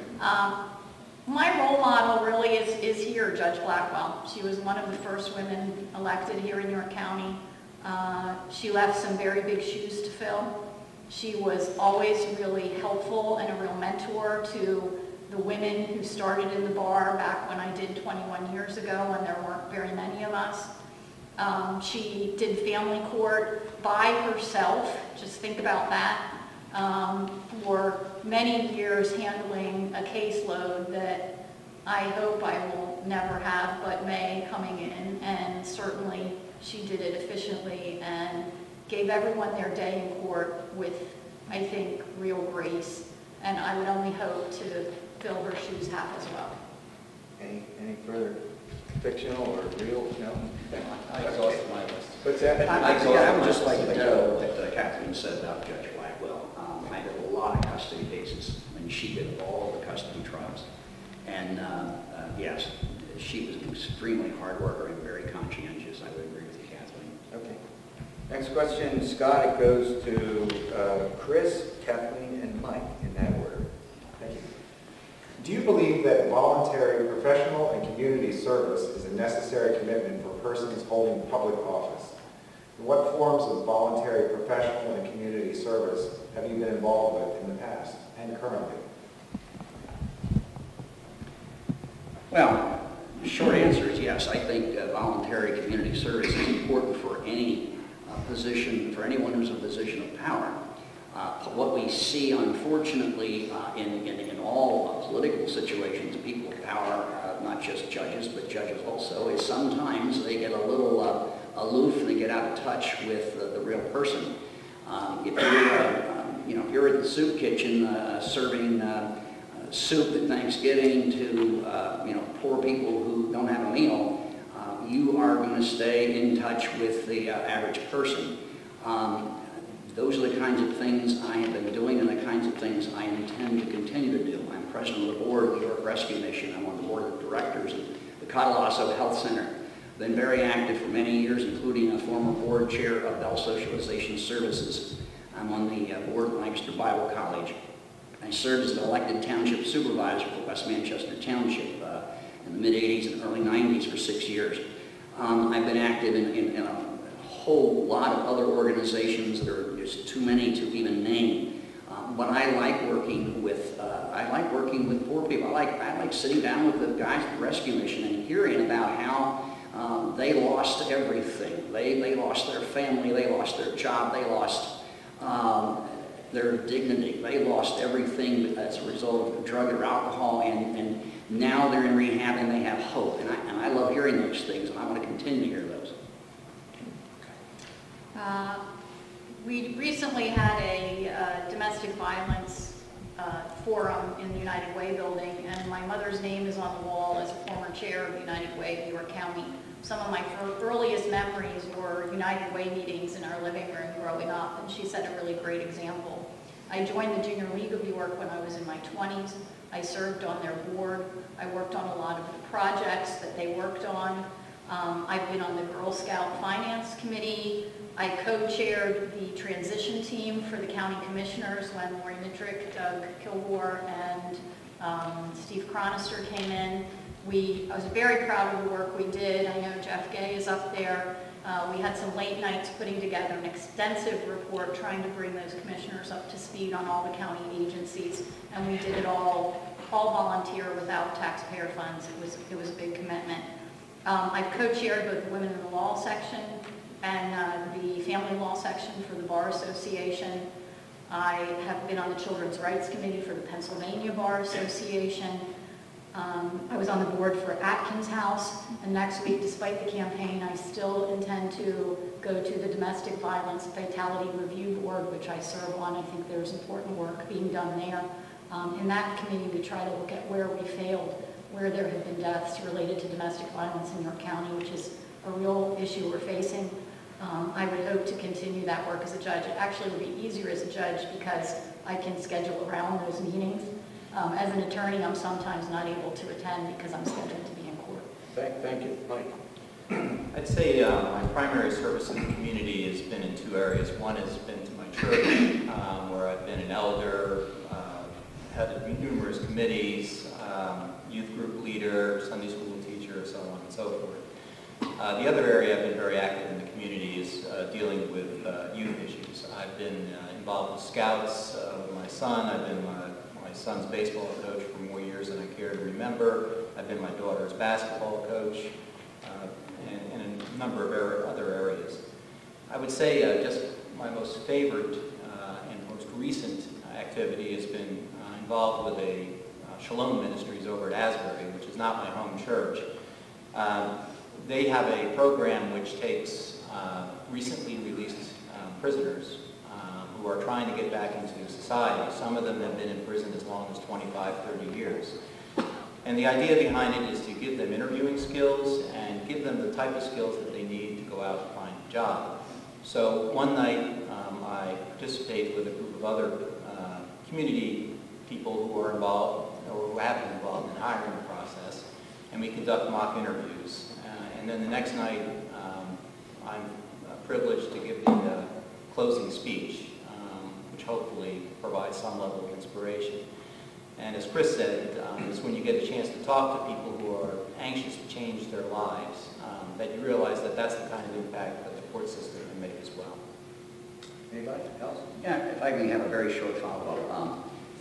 My role model really is here, Judge Blackwell. She was one of the first women elected here in York County. She left some very big shoes to fill. She was always really helpful and a real mentor to the women who started in the bar back when I did 21 years ago when there weren't very many of us. She did family court by herself, just think about that, for many years handling a caseload that I hope I will never have but may coming in, and certainly she did it efficiently and gave everyone their day in court with, I think, real grace, and I would only hope to fill her shoes half as well. Any further fictional or real? No? I exhausted my list. What's that? I would just like to echo what Kathleen said about Judge Blackwell. I did a lot of custody cases, and she did all the custody trials. And yes, she was an extremely hard worker and very conscientious. I would agree with you, Kathleen. Okay. Next question, Scott. It goes to Chris, Kathleen, and Mike in that order. Thank you. Do you believe that voluntary professional and community service is a necessary commitment for persons holding public office? And what forms of voluntary professional and community service have you been involved with in the past and currently? Well, the short answer is yes. I think voluntary community service is important for any position, for anyone who's in a position of power. What we see, unfortunately, in all political situations, people of power, not just judges, but judges also, is sometimes they get a little aloof and they get out of touch with the real person. If you're at the soup kitchen serving soup at Thanksgiving to poor people who don't have a meal, you are going to stay in touch with the average person. Those are the kinds of things I have been doing and the kinds of things I intend to continue to do. I'm president of the board of the York Rescue Mission. I'm on the board of directors of the Catalasso Health Center. Been very active for many years, including a former board chair of Bell Socialization Services. I'm on the board of Lancaster Bible College. I served as an elected township supervisor for West Manchester Township in the mid-'80s and early '90s for 6 years. I've been active in a whole lot of other organizations that are just too many to even name. But I like working with poor people. I like sitting down with the guys at the Rescue Mission and hearing about how they lost everything. They lost their family, they lost their job, they lost their dignity. They lost everything as a result of drug or alcohol, and now they're in rehab and they have hope. And I love hearing those things, and I want to continue to hear those. We recently had a domestic violence forum in the United Way building, and my mother's name is on the wall as a former chair of United Way of York County. Some of my earliest memories were United Way meetings in our living room growing up, and she set a really great example. I joined the Junior League of York when I was in my 20s. I served on their board. I worked on a lot of the projects that they worked on. I've been on the Girl Scout Finance Committee. I co-chaired the transition team for the county commissioners when Maureen Mittrick, Doug Kilgore, and Steve Chronister came in. I was very proud of the work we did. I know Jeff Gay is up there. We had some late nights putting together an extensive report trying to bring those commissioners up to speed on all the county agencies, and we did it all volunteer without taxpayer funds. It was a big commitment. I've co-chaired both the Women in the Law section and the Family Law section for the Bar Association. I have been on the Children's Rights Committee for the Pennsylvania Bar Association. I was on the board for Atkins House, and next week, despite the campaign, I still intend to go to the Domestic Violence Fatality Review Board, which I serve on. I think there's important work being done there. In that committee, we try to look at where we failed, where there have been deaths related to domestic violence in York County, which is a real issue we're facing. I would hope to continue that work as a judge. It actually will be easier as a judge because I can schedule around those meetings. As an attorney, I'm sometimes not able to attend because I'm scheduled to be in court. Thank you. Mike. I'd say my primary service in the community has been in two areas. One has been to my church, where I've been an elder, headed numerous committees, youth group leader, Sunday school teacher, so on and so forth. The other area I've been very active in the community is dealing with youth issues. I've been involved with Scouts with my son. I've been my son's baseball coach for more years than I care to remember. I've been my daughter's basketball coach, and a number of other areas. I would say just my most favorite and most recent activity has been involved with a Shalom Ministries over at Asbury, which is not my home church. They have a program which takes recently released prisoners who are trying to get back into society. Some of them have been in prison as long as 25, 30 years. And the idea behind it is to give them interviewing skills and give them the type of skills that they need to go out and find a job. So one night I participated with a group of other community people who are involved or who have been involved in the hiring process, and we conduct mock interviews. And then the next night I'm privileged to give the closing speech, which hopefully provides some level of inspiration. And as Chris said, it's when you get a chance to talk to people who are anxious to change their lives that you realize that that's the kind of impact that the court system can make as well. Anybody else? Yeah, if I may have a very short follow-up.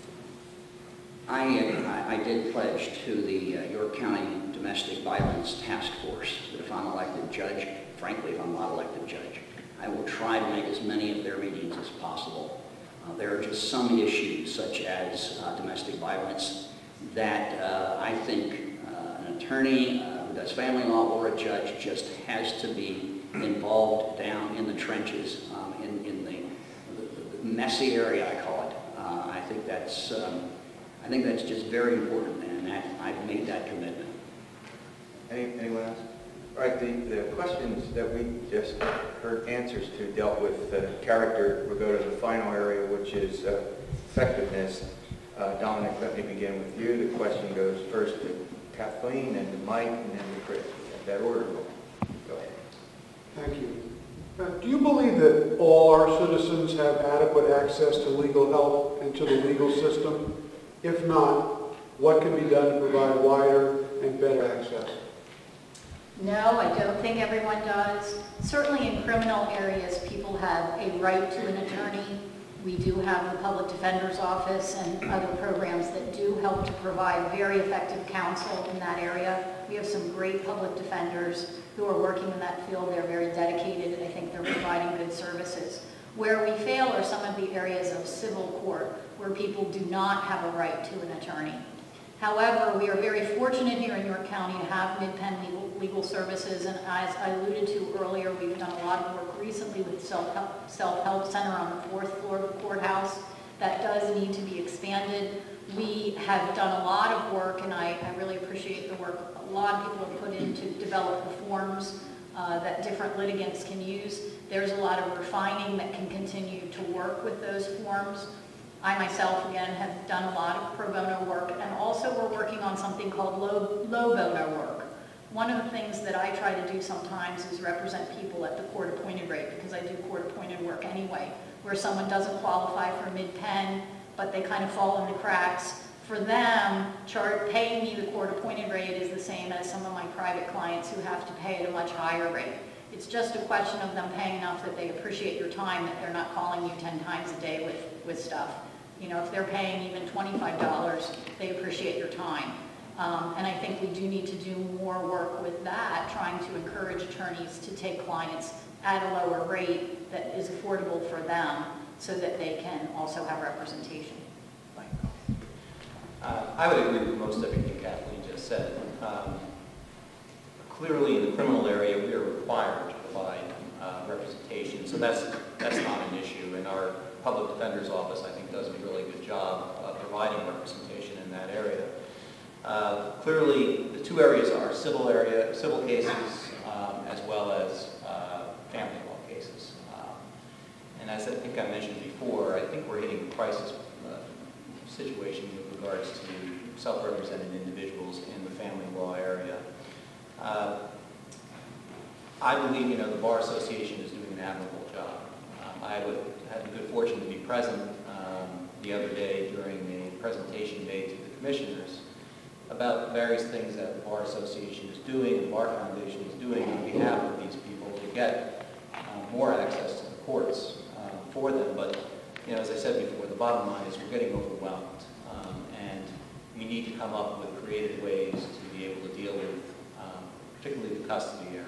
I did pledge to the York County Domestic Violence Task Force that if I'm elected judge, frankly, if I'm not elected judge, I will try to make as many of their meetings as possible. There are just some issues, such as domestic violence, that I think an attorney who does family law or a judge just has to be involved down in the trenches, in the messy area, I call it. I think that's just very important, and I've made that commitment. Anyone else? All right, the questions that we just heard answers to dealt with character. We'll go to the final area, which is effectiveness. Dominic, let me begin with you. The question goes first to Kathleen, and to Mike, and then to Chris. In that order. Go ahead. Thank you. Do you believe that all our citizens have adequate access to legal help and to the legal system? If not, what can be done to provide wider and better access? No, I don't think everyone does. Certainly in criminal areas, people have a right to an attorney. We do have the Public Defender's Office and other programs that do help to provide very effective counsel in that area. We have some great public defenders who are working in that field. They're very dedicated, and I think they're providing good services. Where we fail are some of the areas of civil court, where people do not have a right to an attorney. However, we are very fortunate here in York County to have Mid-Penn Legal Services, and as I alluded to earlier, we've done a lot of work recently with Self-Help Center on the 4th floor of the courthouse. That does need to be expanded. We have done a lot of work, and I really appreciate the work a lot of people have put in to develop the forms that different litigants can use. There's a lot of refining that can continue to work with those forms. I myself, again, have done a lot of pro bono work, and also we're working on something called low bono work. One of the things that I try to do sometimes is represent people at the court-appointed rate, because I do court-appointed work anyway, where someone doesn't qualify for Mid-Penn, but they kind of fall in the cracks. For them, paying me the court-appointed rate is the same as some of my private clients who have to pay at a much higher rate. It's just a question of them paying enough that they appreciate your time, that they're not calling you 10 times a day with stuff. You know, if they're paying even $25, they appreciate your time. And I think we do need to do more work with that, trying to encourage attorneys to take clients at a lower rate that is affordable for them so that they can also have representation. I would agree with most of everything Kathleen just said. Clearly, in the criminal area, we are required to provide representation, so that's not an issue. And our Public Defender's Office, I think, does a really good job of providing representation in that area. Clearly, the two areas are civil cases, as well as family law cases. And as I think I mentioned before, I think we're hitting a crisis situation with regards to self-represented individuals in the family law area. I believe, the Bar Association is doing an admirable job. I had the good fortune to be present the other day during a presentation made to the commissioners about various things that the Bar Association is doing, the Bar Foundation is doing on behalf of these people to get more access to the courts for them. But, as I said before, the bottom line is we're getting overwhelmed, and we need to come up with creative ways to be able to deal with particularly the custody area.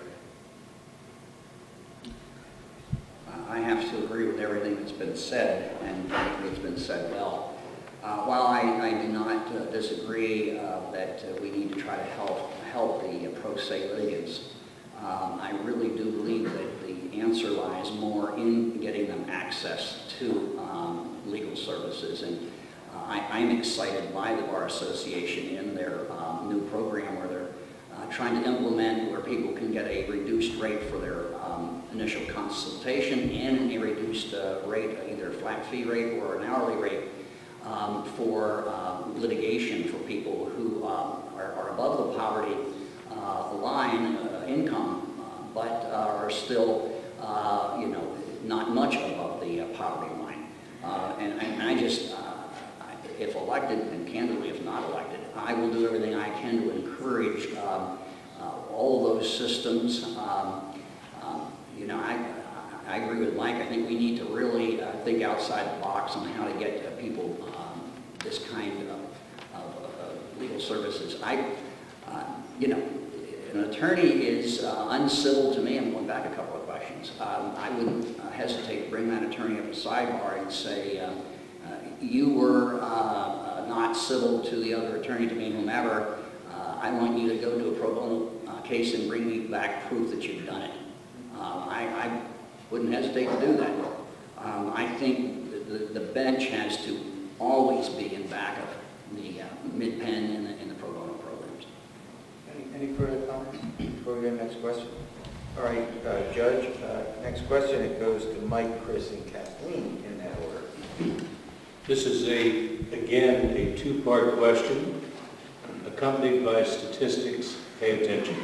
I have to agree with everything that's been said, and frankly, it's been said well. While I do not disagree that we need to try to help the pro se litigants, I really do believe that the answer lies more in getting them access to legal services. And I'm excited by the Bar Association in their new program where they're trying to implement where people can get a reduced rate for their initial consultation and a reduced rate, either a flat fee rate or an hourly rate for litigation for people who are above the poverty line income, but are still, not much above the poverty line. And I just, if elected and candidly, if not elected. I will do everything I can to encourage all those systems. You know, I agree with Mike. I think we need to really think outside the box on how to get people this kind of legal services. You know, an attorney is uncivil to me. I'm going back a couple of questions. I wouldn't hesitate to bring that attorney up a sidebar and say, you were not civil to the other attorney, to me, whomever. I want you to go to a pro bono case and bring me back proof that you've done it. I wouldn't hesitate to do that. I think the bench has to always be in back of the mid-pen and the pro bono programs. Any further comments before we go to the next question? All right, Judge, next question, it goes to Mike, Chris, and Kathleen in that order. This is again, a two-part question, accompanied by statistics. Pay attention.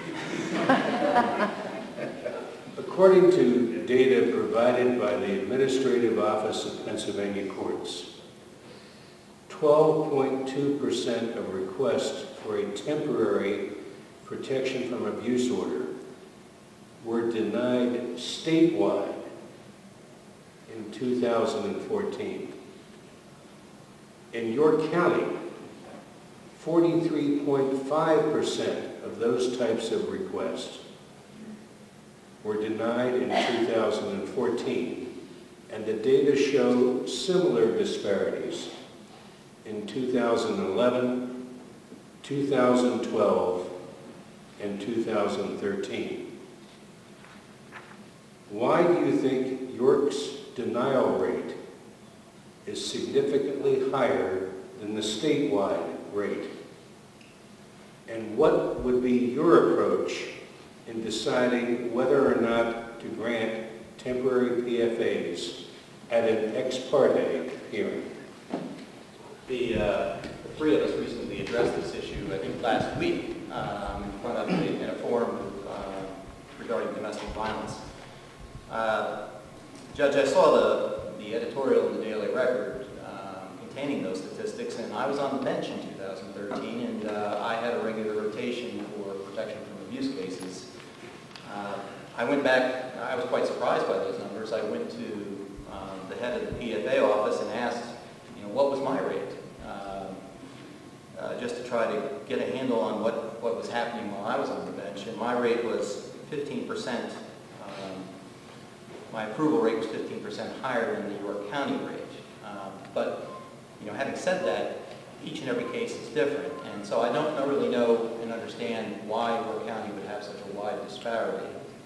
According to data provided by the Administrative Office of Pennsylvania Courts, 12.2% of requests for a temporary protection from abuse order were denied statewide in 2014. In York County, 43.5% of those types of requests were denied in 2014, and the data show similar disparities in 2011, 2012, and 2013. Why do you think York's denial rate is significantly higher than the statewide rate? And what would be your approach in deciding whether or not to grant temporary PFAs at an ex parte hearing? The three of us recently addressed this issue, I think last week, in front of in a forum regarding domestic violence. Judge, I saw the editorial in the Daily Record containing those statistics, and I was on the bench in 2013, and I had a regular rotation for protection from abuse cases. I went back, I was quite surprised by those numbers. I went to the head of the PFA office and asked, you know, what was my rate? Just to try to get a handle on what was happening while I was on the bench, and my rate was 15%. My approval rate was 15% higher than the York County rate. But, you know, having said that, each and every case is different, and so I don't really know and understand why York County would have such a wide disparity.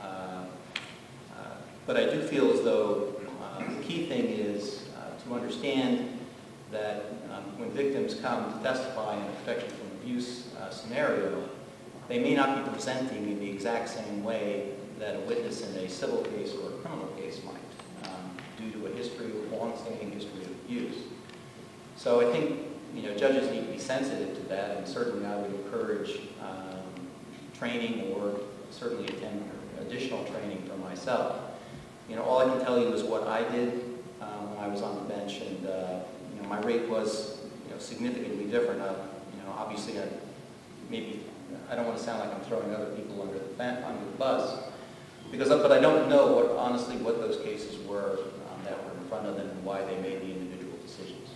But I do feel as though the key thing is to understand that when victims come to testify in a protection from abuse scenario, they may not be presenting in the exact same way that a witness in a civil case or a criminal case might, due to a long-standing history of abuse. So I think, you know, judges need to be sensitive to that, and certainly I would encourage training, or certainly attend additional training for myself. You know, all I can tell you is what I did when I was on the bench, and you know, my rate was, you know, significantly different. You know, obviously, I don't want to sound like I'm throwing other people under the bus, but I don't know honestly what those cases were that were in front of them and why they made the individual decisions.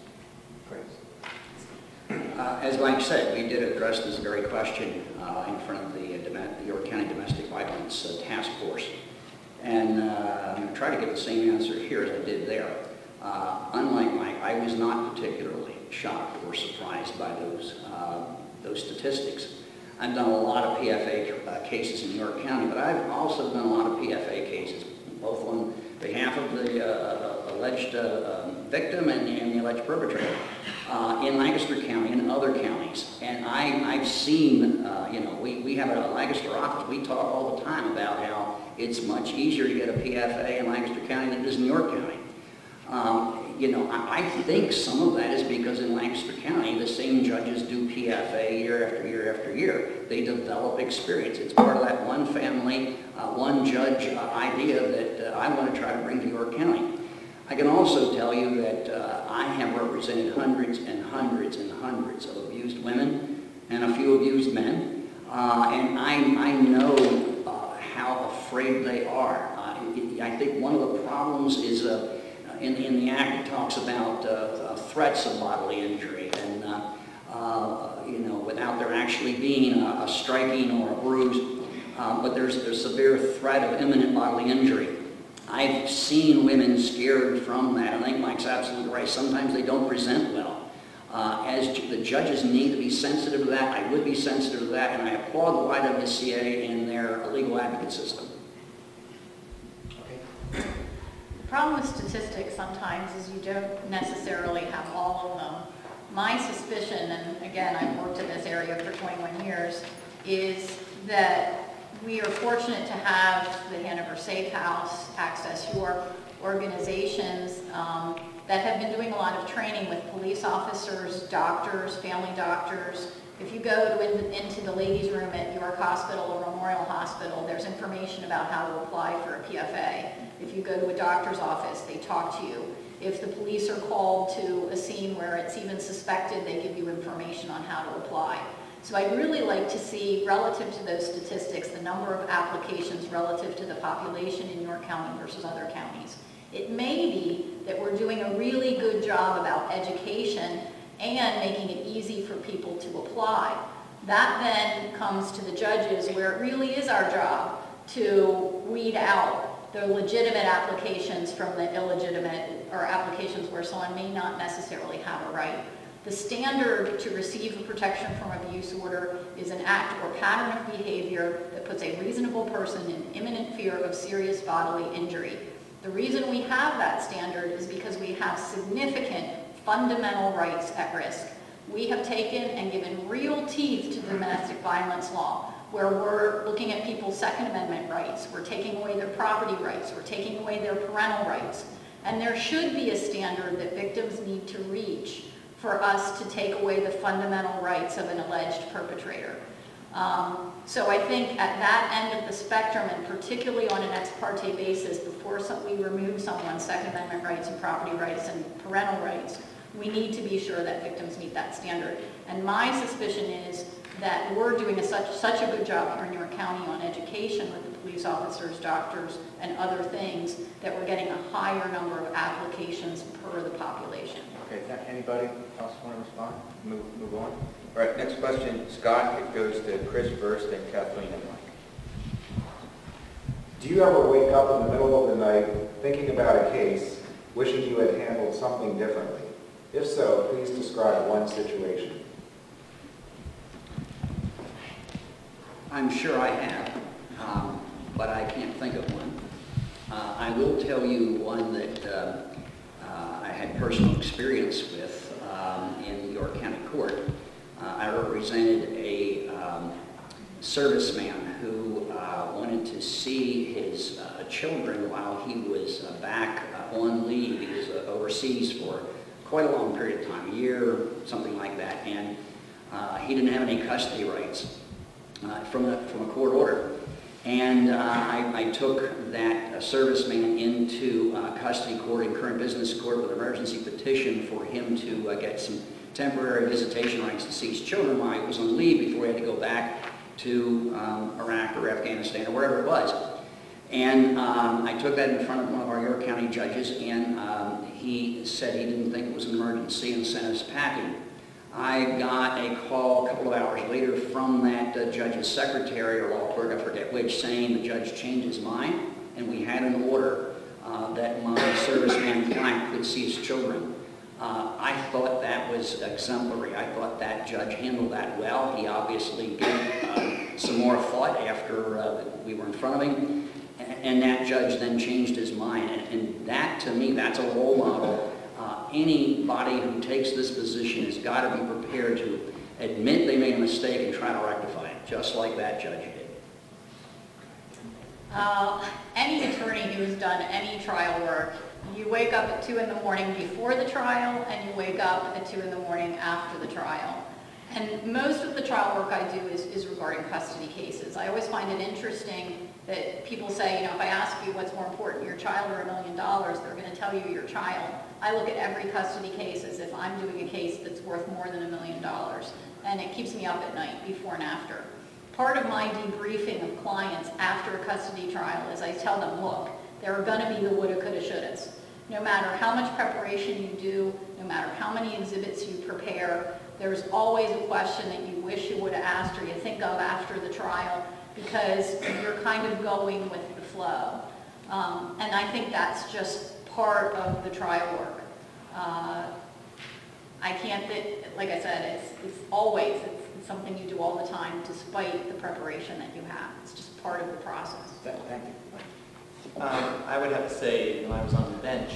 As Mike said, we did address this very question in front of the York County Domestic Violence Task Force. And I'm going to try to give the same answer here as I did there. Unlike Mike, I was not particularly shocked or surprised by those statistics. I've done a lot of PFA cases in York County, but I've also done a lot of PFA cases, both on behalf of the alleged victim and the alleged perpetrator in Lancaster County and other counties. And I've seen, you know, we have a Lancaster office. We talk all the time about how it's much easier to get a PFA in Lancaster County than it is in York County. You know, I think some of that is because in Lancaster County, the same judges do PFA year after year after year. They develop experience. It's part of that one family, one judge idea that I want to try to bring to York County. I can also tell you that I have represented hundreds and hundreds and hundreds of abused women and a few abused men, and I know how afraid they are. I think one of the problems is in the Act it talks about threats of bodily injury, and you know, without there actually being a striking or a bruise, but there's severe threat of imminent bodily injury. I've seen women scared from that. I think Mike's absolutely right. Sometimes they don't present well. The judges need to be sensitive to that. I would be sensitive to that, and I applaud the YWCA and their legal advocate system. The problem with statistics sometimes is you don't necessarily have all of them. My suspicion, and again, I've worked in this area for 21 years, is that we are fortunate to have the Hanover Safe House, Access Your organizations that have been doing a lot of training with police officers, doctors, family doctors. If you go into the ladies' room at York Hospital or Memorial Hospital, there's information about how to apply for a PFA. If you go to a doctor's office, they talk to you. If the police are called to a scene where it's even suspected, they give you information on how to apply. So I'd really like to see, relative to those statistics, the number of applications relative to the population in York County versus other counties. It may be that we're doing a really good job about education and making it easy for people to apply. That then comes to the judges, where it really is our job to weed out the legitimate applications from the illegitimate, or applications where someone may not necessarily have a right. The standard to receive a protection from abuse order is an act or pattern of behavior that puts a reasonable person in imminent fear of serious bodily injury. The reason we have that standard is because we have significant fundamental rights at risk. We have taken and given real teeth to domestic violence law, where we're looking at people's Second Amendment rights, we're taking away their property rights, we're taking away their parental rights. And there should be a standard that victims need to reach for us to take away the fundamental rights of an alleged perpetrator. So I think at that end of the spectrum, and particularly on an ex parte basis, before we remove someone's Second Amendment rights and property rights and parental rights, we need to be sure that victims meet that standard. And my suspicion is that we're doing such a good job here in York County on education with the police officers, doctors, and other things, that we're getting a higher number of applications per the population. Okay, anybody else want to respond? Move on. All right, next question, Scott. It goes to Chris first, and Kathleen and Mike. Do you ever wake up in the middle of the night thinking about a case, wishing you had handled something differently? If so, please describe one situation. I'm sure I have, but I can't think of one. I will tell you one that I had personal experience with in York County Court. I represented a serviceman who wanted to see his children while he was back on leave. He was overseas for quite a long period of time, a year, something like that, and he didn't have any custody rights from a court order. And I took that serviceman into custody court and current business court with an emergency petition for him to get some temporary visitation rights to see his children while he was on leave before he had to go back to Iraq or Afghanistan or wherever it was. And I took that in front of one of our York County judges, and he said he didn't think it was an emergency and sent us packing. I got a call a couple of hours later from that judge's secretary or law clerk, I forget which, saying the judge changed his mind, and we had an order that my serviceman client could see his children. I thought that was exemplary. I thought that judge handled that well. He obviously gave some more thought after we were in front of him, and that judge then changed his mind. And that, to me, that's a role model. Anybody who takes this position has got to be prepared to admit they made a mistake and try to rectify it, just like that judge did. Any attorney who has done any trial work, you wake up at 2 in the morning before the trial, and you wake up at 2 in the morning after the trial. And most of the trial work I do is regarding custody cases. I always find it interesting that people say, if I ask you what's more important, your child or $1 million, they're going to tell you your child. I look at every custody case as if I'm doing a case that's worth more than $1 million. And it keeps me up at night, before and after. Part of my debriefing of clients after a custody trial is I tell them, look, there are going to be the woulda, coulda, shouldas. No matter how much preparation you do, no matter how many exhibits you prepare, there's always a question that you wish you would have asked or you think of after the trial, because you're kind of going with the flow. And I think that's just part of the trial work. I can't, like I said, it's something you do all the time despite the preparation that you have. It's just part of the process. Thank you. I would have to say, when I was on the bench,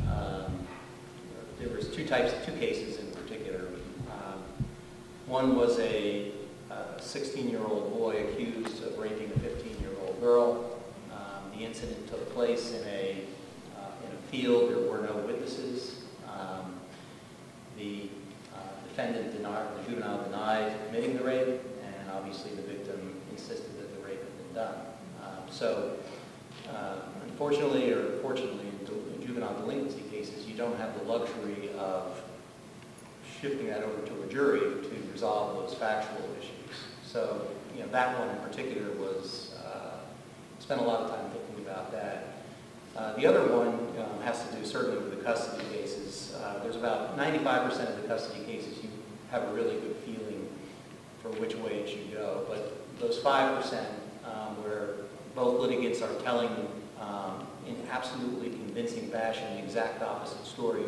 there was two cases in particular. One was a 16-year-old boy accused of raping a 15-year-old girl. The incident took place in a field. There were no witnesses. The defendant denied, the juvenile denied committing the rape, and obviously the victim insisted that the rape had been done. Unfortunately or fortunately, in juvenile delinquency cases, you don't have the luxury of shifting that over to a jury to resolve those factual issues. So, that one in particular was, spent a lot of time thinking about that. The other one has to do certainly with the custody cases. There's about 95% of the custody cases you have a really good feeling for which way it should go. But those 5% where both litigants are telling in absolutely convincing fashion the exact opposite stories,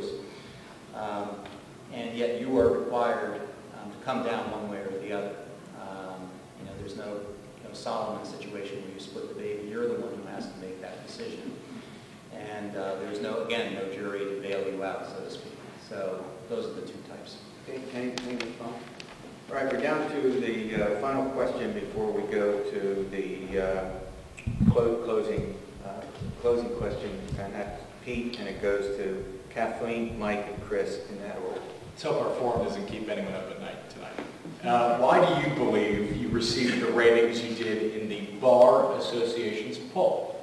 and yet you are required to come down one way or the other. There's no Solomon situation where you split the baby. You're the one who has to make that decision. And there's no jury to bail you out, so to speak. So those are the two types. Okay, anything to follow? All right, we're down to the final question before we go to the closing question. And that's Pete, and it goes to Kathleen, Mike, and Chris in that order. Let's hope our forum doesn't keep anyone up at night tonight. Why do you believe you received the ratings you did in the Bar Association's poll?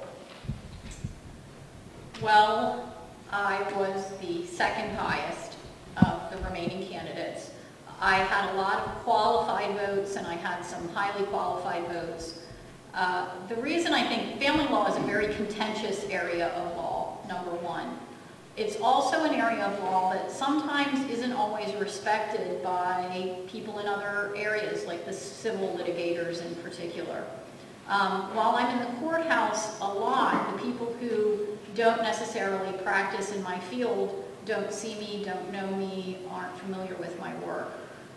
Well, I was the second highest of the remaining candidates. I had a lot of qualified votes and I had some highly qualified votes. The reason I think family law is a very contentious area of law, number one. It's also an area of law that sometimes isn't always respected by people in other areas, like the civil litigators in particular. While I'm in the courthouse a lot, the people who don't necessarily practice in my field don't see me, don't know me, aren't familiar with my work.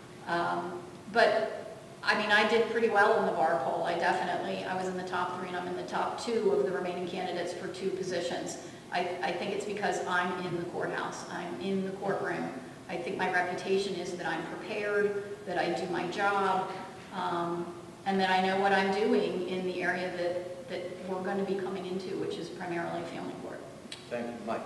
But I mean, I did pretty well in the bar poll. I was in the top 3 and I'm in the top 2 of the remaining candidates for 2 positions. I think it's because I'm in the courthouse, I'm in the courtroom. I think my reputation is that I'm prepared, that I do my job, and that I know what I'm doing in the area that we're going to be coming into, which is primarily family court. Thank you. Mike.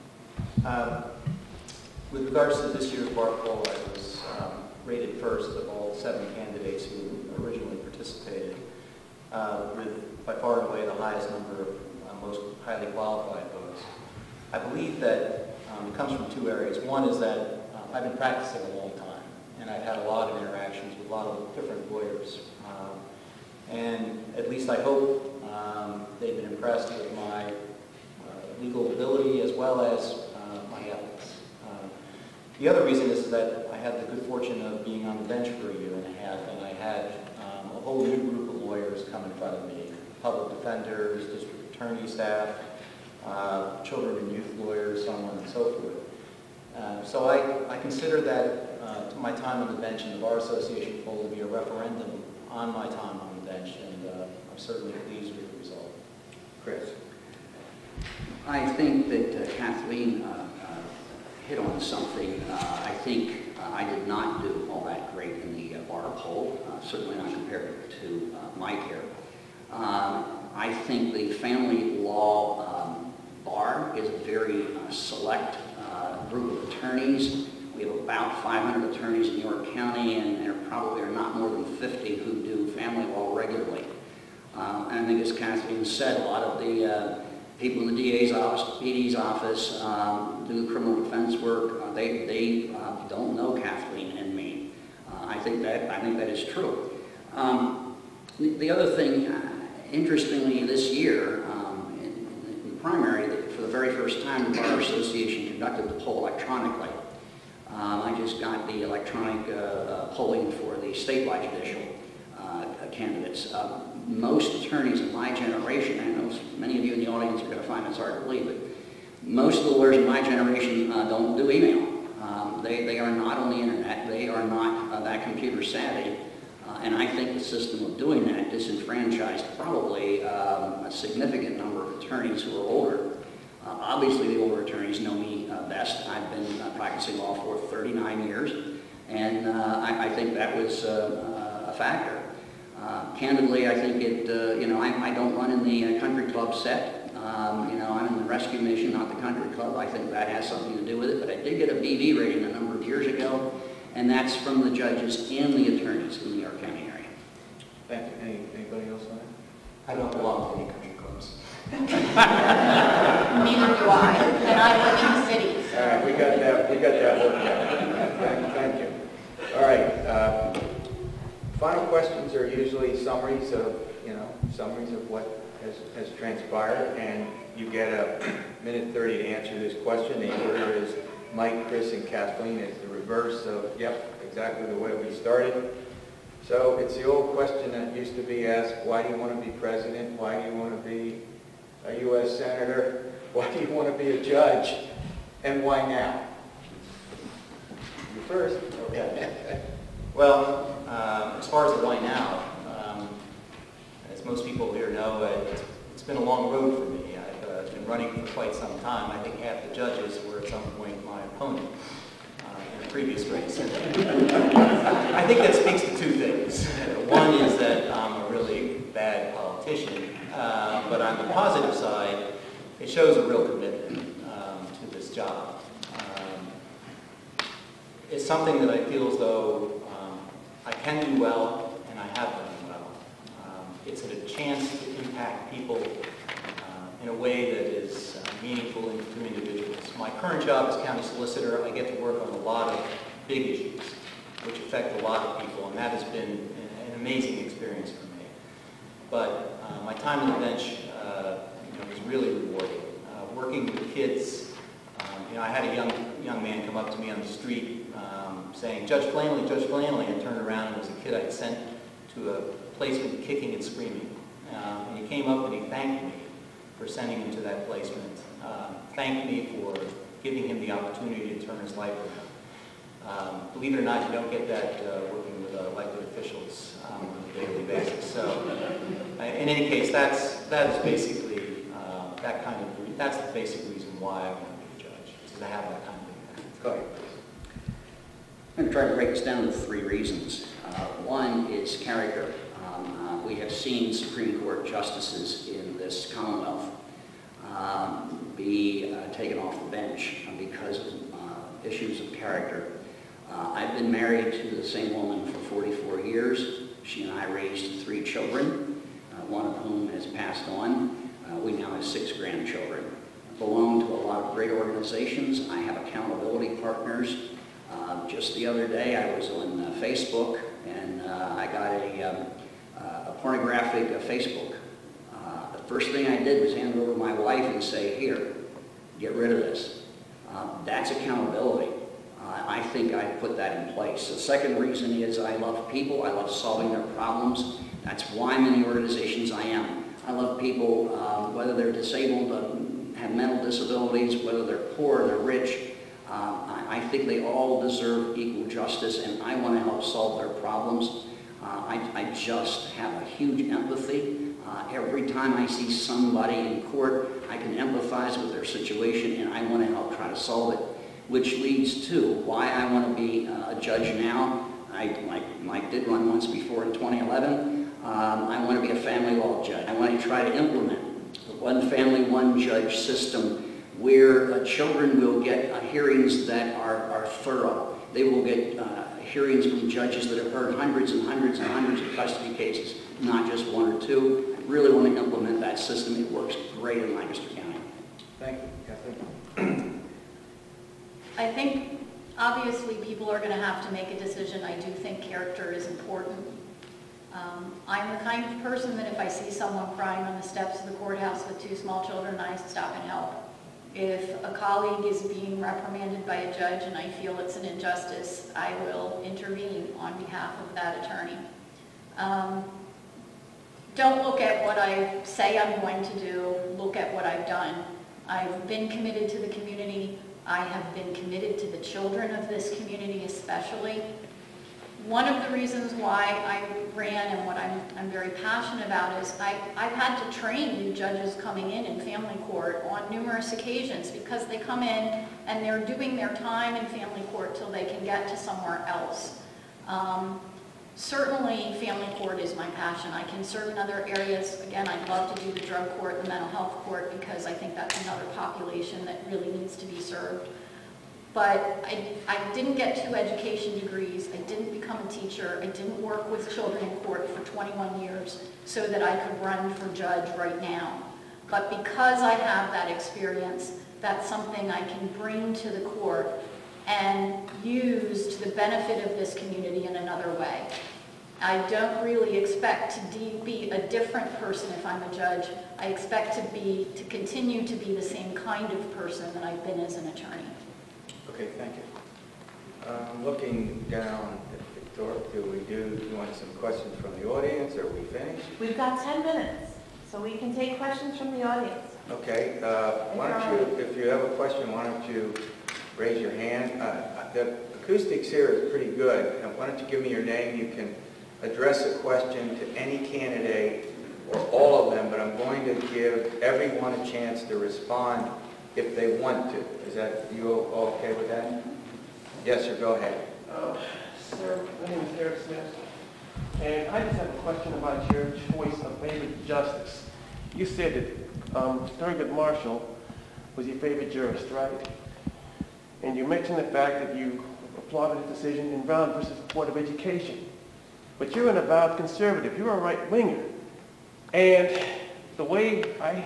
With regards to this year's bar poll, I was rated first of all 7 candidates who originally participated, with by far and away the highest number of most highly qualified votes. I believe that it comes from 2 areas. One is that I've been practicing a long time, and I've had a lot of interactions with a lot of different lawyers. And at least I hope they've been impressed with my legal ability as well as my ethics. The other reason is that I had the good fortune of being on the bench for a year and a half, and I had a whole new group of lawyers come in front of me, public defenders, district attorney staff, children and youth lawyers, so on and so forth. So I consider that my time on the bench in the Bar Association poll to be a referendum on my time on the bench, and I'm certainly pleased with the result. Chris. I think that Kathleen hit on something. I think I did not do all that great in the bar poll, certainly not compared to Mike here. I think the family law bar is a very select group of attorneys. We We have about 500 attorneys in York County, and there probably are not more than 50 who do family law regularly. And I think, as Kathleen said, a lot of the people in the DA's office, the PD's office, do criminal defense work. They don't know Kathleen and me. I think that is true. The other thing, interestingly, this year, in the primary, for the very first time, the Bar Association conducted the poll electronically. I just got the electronic polling for the statewide judicial candidates. Most attorneys in my generation, I know many of you in the audience are going to find this hard to believe, but most of the lawyers in my generation don't do email. They are not on the internet. They are not that computer savvy. And I think the system of doing that disenfranchised probably a significant number of attorneys who are older. Obviously, the older attorneys know me best. I've been practicing law for 39 years, and I think that was a factor. Candidly, I think it, I don't run in the country club set. I'm in the rescue mission, not the country club. I think that has something to do with it, but I did get a BV rating a number of years ago, and that's from the judges and the attorneys in the York County area. Thank you. Anybody else on that? I don't belong to any country clubs. Neither do I, and I live in the city. All right, we got that worked out. Thank you. All right, final questions are usually summaries of what has transpired, and you get a minute 30 to answer this question. The order is Mike, Chris, and Kathleen. It's the reverse of, yep, exactly the way we started. So it's the old question that used to be asked, why do you want to be president? Why do you want to be a U.S. Senator? Why do you want to be a judge? And why now? You first. Okay. Well, as far as the why now, as most people here know, it's been a long road for me. I've been running for quite some time. I think half the judges were at some point my opponent in a previous race. I think that speaks to two things. One is that I'm a really bad politician, but on the positive side, it shows a real commitment to this job. It's something that I feel as though I can do well, and I have done well. It's a chance to impact people in a way that is meaningful to individuals. My current job as county solicitor, I get to work on a lot of big issues which affect a lot of people, and that has been an amazing experience for me. But my time on the bench was really rewarding. Working with kids, I had a young man come up to me on the street saying, Judge Flanley, and turned around and it was a kid I'd sent to a placement kicking and screaming. And he came up and he thanked me for sending him to that placement, thanked me for giving him the opportunity to turn his life around. Believe it or not, you don't get that working with elected officials on a daily basis. So, in any case, that is basically that's the basic reason why I want to be a judge, is to have that kind of impact. Go ahead. I'm going to try to break this down to 3 reasons. One is character. We have seen Supreme Court justices in this Commonwealth be taken off the bench because of issues of character. I've been married to the same woman for 44 years. She and I raised 3 children, one of whom has passed on. We now have 6 grandchildren. I belong to a lot of great organizations. I have accountability partners. Just the other day I was on Facebook and I got a pornographic Facebook. The first thing I did was hand it over to my wife and say, here, get rid of this. That's accountability. I think I put that in place. The second reason is I love people. I love solving their problems. That's why I'm in the organizations I am. I love people, whether they're disabled, have mental disabilities, whether they're poor or they're rich. I think they all deserve equal justice, and I want to help solve their problems. I just have a huge empathy. Every time I see somebody in court, I can empathize with their situation, and I want to help try to solve it, which leads to why I want to be a judge now. Mike did run once before in 2011. I want to be a family law judge. I want to try to implement the one family, one judge system where children will get hearings that are thorough. They will get hearings from judges that have heard hundreds and hundreds and hundreds of custody cases, not just one or two. I really want to implement that system. It works great in Lancaster County. Thank you, Kathleen. I think obviously people are going to have to make a decision. I do think character is important. I'm the kind of person that if I see someone crying on the steps of the courthouse with two small children, I stop and help. If a colleague is being reprimanded by a judge and I feel it's an injustice, I will intervene on behalf of that attorney. Don't look at what I say I'm going to do, look at what I've done. I've been committed to the community. I have been committed to the children of this community especially. One of the reasons why I ran and what I'm very passionate about is I've had to train new judges coming in family court on numerous occasions because they come in and they're doing their time in family court till they can get to somewhere else. Certainly family court is my passion. I can serve in other areas. Again, I'd love to do the drug court, the mental health court, because I think that's another population that really needs to be served. But I didn't get 2 education degrees. I didn't become a teacher. I didn't work with children in court for 21 years so that I could run for judge right now. But because I have that experience, that's something I can bring to the court and use to the benefit of this community in another way. I don't really expect to be a different person if I'm a judge. I expect to continue to be the same kind of person that I've been as an attorney. Okay, thank you. Looking down at Victoria, do you want some questions from the audience? Are we finished? We've got 10 minutes, so we can take questions from the audience. Okay, why don't you, if you have a question, why don't you raise your hand? The acoustics here is pretty good. Why don't you give me your name? You can address a question to any candidate or all of them, but I'm going to give everyone a chance to respond if they want to. Is that, you all okay with that? Yes, sir, go ahead. Sir, my name is Eric Smith, and I just have a question about your choice of favorite justice. You said that Thurgood Marshall was your favorite jurist, right? And you mentioned the fact that you applauded his decision in Brown versus Board of Education. But you're an avowed conservative. You're a right-winger. And the way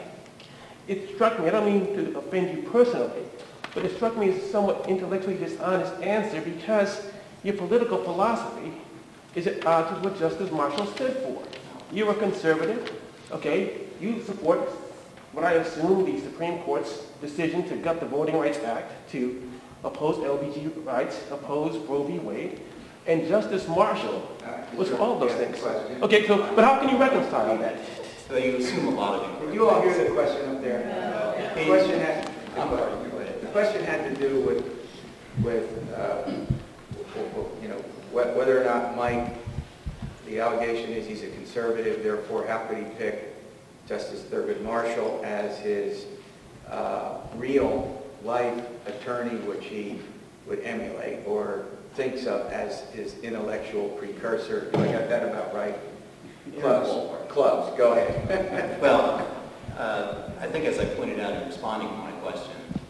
it struck me, I don't mean to offend you personally, but it struck me as a somewhat intellectually dishonest answer because your political philosophy is at odds with what Justice Marshall stood for. You're a conservative, okay? You support what I assume the Supreme Court's decision to gut the Voting Rights Act, to oppose LBG rights, oppose Roe v. Wade, and Justice Marshall was for all of those things. Okay, so, but how can you reconcile that? So you assume a lot of it. Did you all hear the question up there? The question had to do with you know, whether or not Mike, the allegation is he's a conservative, therefore how could he pick Justice Thurgood Marshall as his real life attorney, which he would emulate or thinks of as his intellectual precursor. Do I got that about right? Clubs, go ahead. Well, I think as I pointed out in responding to my question,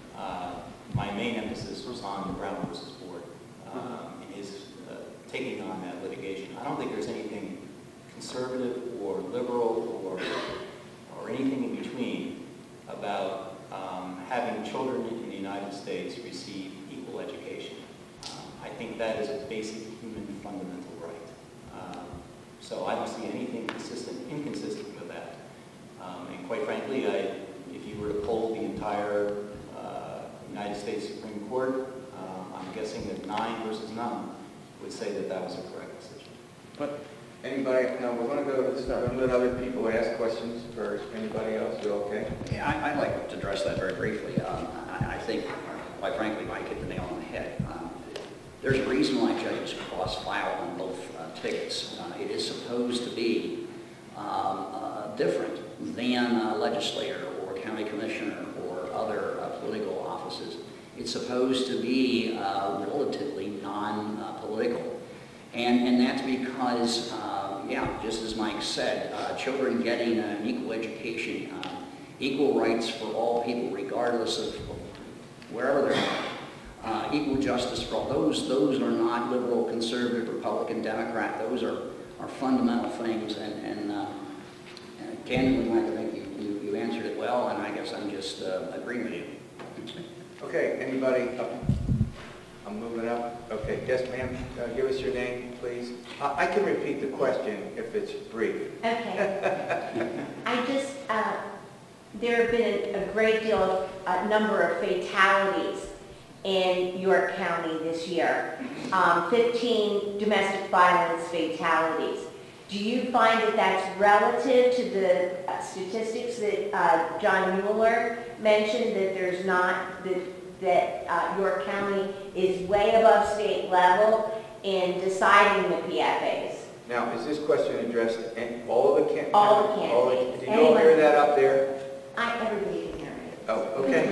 my main emphasis was on the Brown versus Board in his taking on that litigation. I don't think there's anything conservative or liberal or anything in between about having children in the United States receive equal education. I think that is a basic human fundamental right. So I don't see anything inconsistent with that. And quite frankly, if you were to poll the entire United States Supreme Court, I'm guessing that 9 versus none would say that that was a correct decision. But anybody? No, we're going to go to start. We're going to let other people ask questions first. Anybody else? You okay? Yeah, I'd like to address that very briefly. I think, quite frankly, Mike hit the nail on the head. There's a reason why judges cross-file on both tickets. It is supposed to be different than a legislator or county commissioner or other political offices. It's supposed to be relatively non-political. And that's because, yeah, just as Mike said, children getting an equal education equal rights for all people, regardless of wherever they're at. Equal justice for all. Those are not liberal, conservative, Republican, Democrat. Those are fundamental things, and candidly, Mike, I think you answered it well, and I guess I'm just agreeing with you. Okay, anybody up? I'm moving up. Okay, yes, ma'am. Give us your name, please. I can repeat the question if it's brief. Okay. I just, there have been a great deal of, number of fatalities in York County this year. 15 domestic violence fatalities. Do you find that that's relative to the statistics that John Mueller mentioned, that there's not, that York County is way above state level in deciding the PFAs? Now, is this question addressed to all of the candidates? All the candidates. Do you all hear that up there? Everybody can hear me. Oh, okay.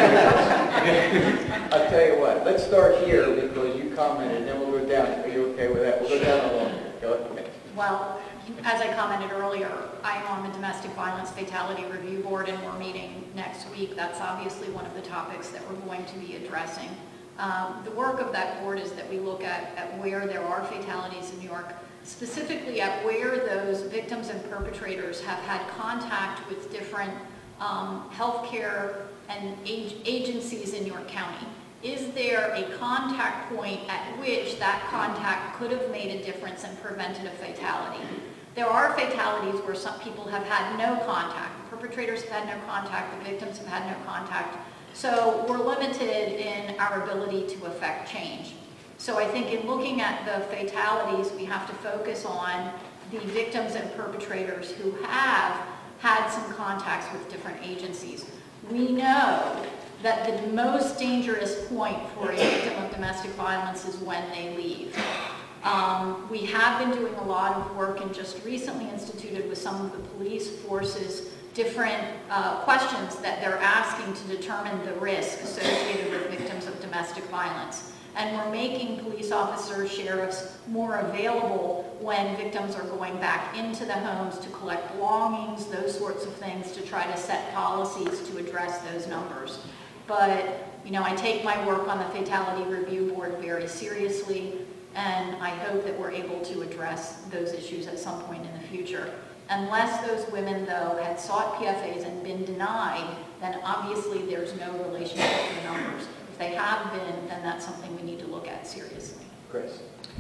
I'll tell you what, let's start here because you commented, and then we'll go down. Are you okay with that? We'll go down along here. Go ahead. Well, as I commented earlier, I'm on the Domestic Violence Fatality Review Board, and we're meeting next week. That's obviously one of the topics that we're going to be addressing. The work of that board is that we look at where there are fatalities in New York, specifically at where those victims and perpetrators have had contact with different healthcare and agencies in York County. Is there a contact point at which that contact could have made a difference and prevented a fatality? There are fatalities where some people have had no contact. The perpetrators have had no contact, the victims have had no contact. So we're limited in our ability to affect change. So I think in looking at the fatalities, we have to focus on the victims and perpetrators who have had some contacts with different agencies. We know that the most dangerous point for a victim of domestic violence is when they leave. We have been doing a lot of work and just recently instituted with some of the police forces different questions that they're asking to determine the risk associated with victims of domestic violence. And we're making police officers, sheriffs more available when victims are going back into the homes to collect belongings, those sorts of things, to try to set policies to address those numbers. But, you know, I take my work on the Fatality Review Board very seriously, and I hope that we're able to address those issues at some point in the future. Unless those women, though, had sought PFAs and been denied, then obviously there's no relationship to the numbers. If they have been, then that's something we need to look at seriously. Chris?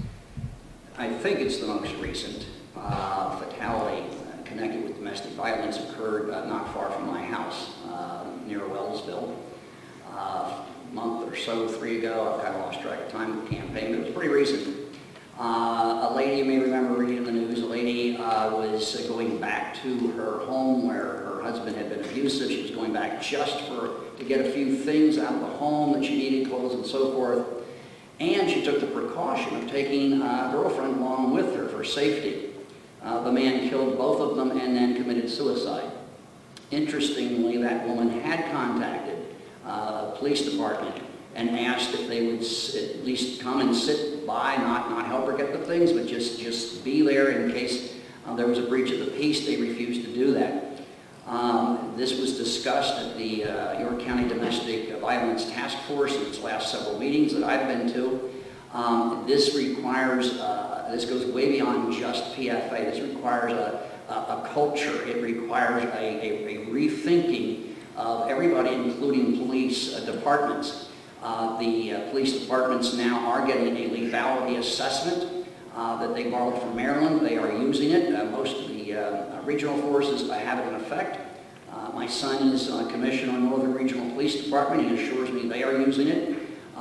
I think it's the most recent fatality connected with domestic violence occurred not far from my house, near Wellsville. A month or so, 3 ago, I've kind of lost track of time with the campaign, but it was pretty recent. A lady, you may remember reading in the news, a lady was going back to her home where her husband had been abusive. She was going back just to get a few things out of the home that she needed, clothes and so forth. And she took the precaution of taking a girlfriend along with her for safety. The man killed both of them and then committed suicide. Interestingly, that woman had contacted the police department and asked if they would at least come and sit by, not help her get the things, but just be there in case there was a breach of the peace. They refused to do that. This was discussed at the York County Domestic Violence Task Force in its last several meetings that I've been to. This requires, this goes way beyond just PFA. This requires a culture. It requires a rethinking of everybody, including police departments. The police departments now are getting a lethality assessment that they borrowed from Maryland. They are using it. Most of the regional forces have it in effect. My son is commissioner on Northern Regional Police Department. He assures me they are using it.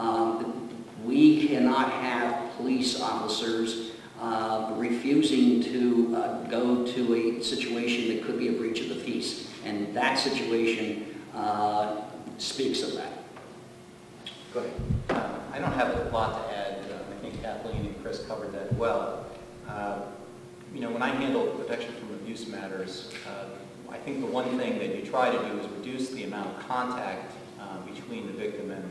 We cannot have police officers refusing to go to a situation that could be a breach of the peace. And that situation speaks of that. Go ahead. I don't have a lot to add. I think Kathleen and Chris covered that well. You know, when I handle protection from abuse matters, I think the one thing that you try to do is reduce the amount of contact between the victim and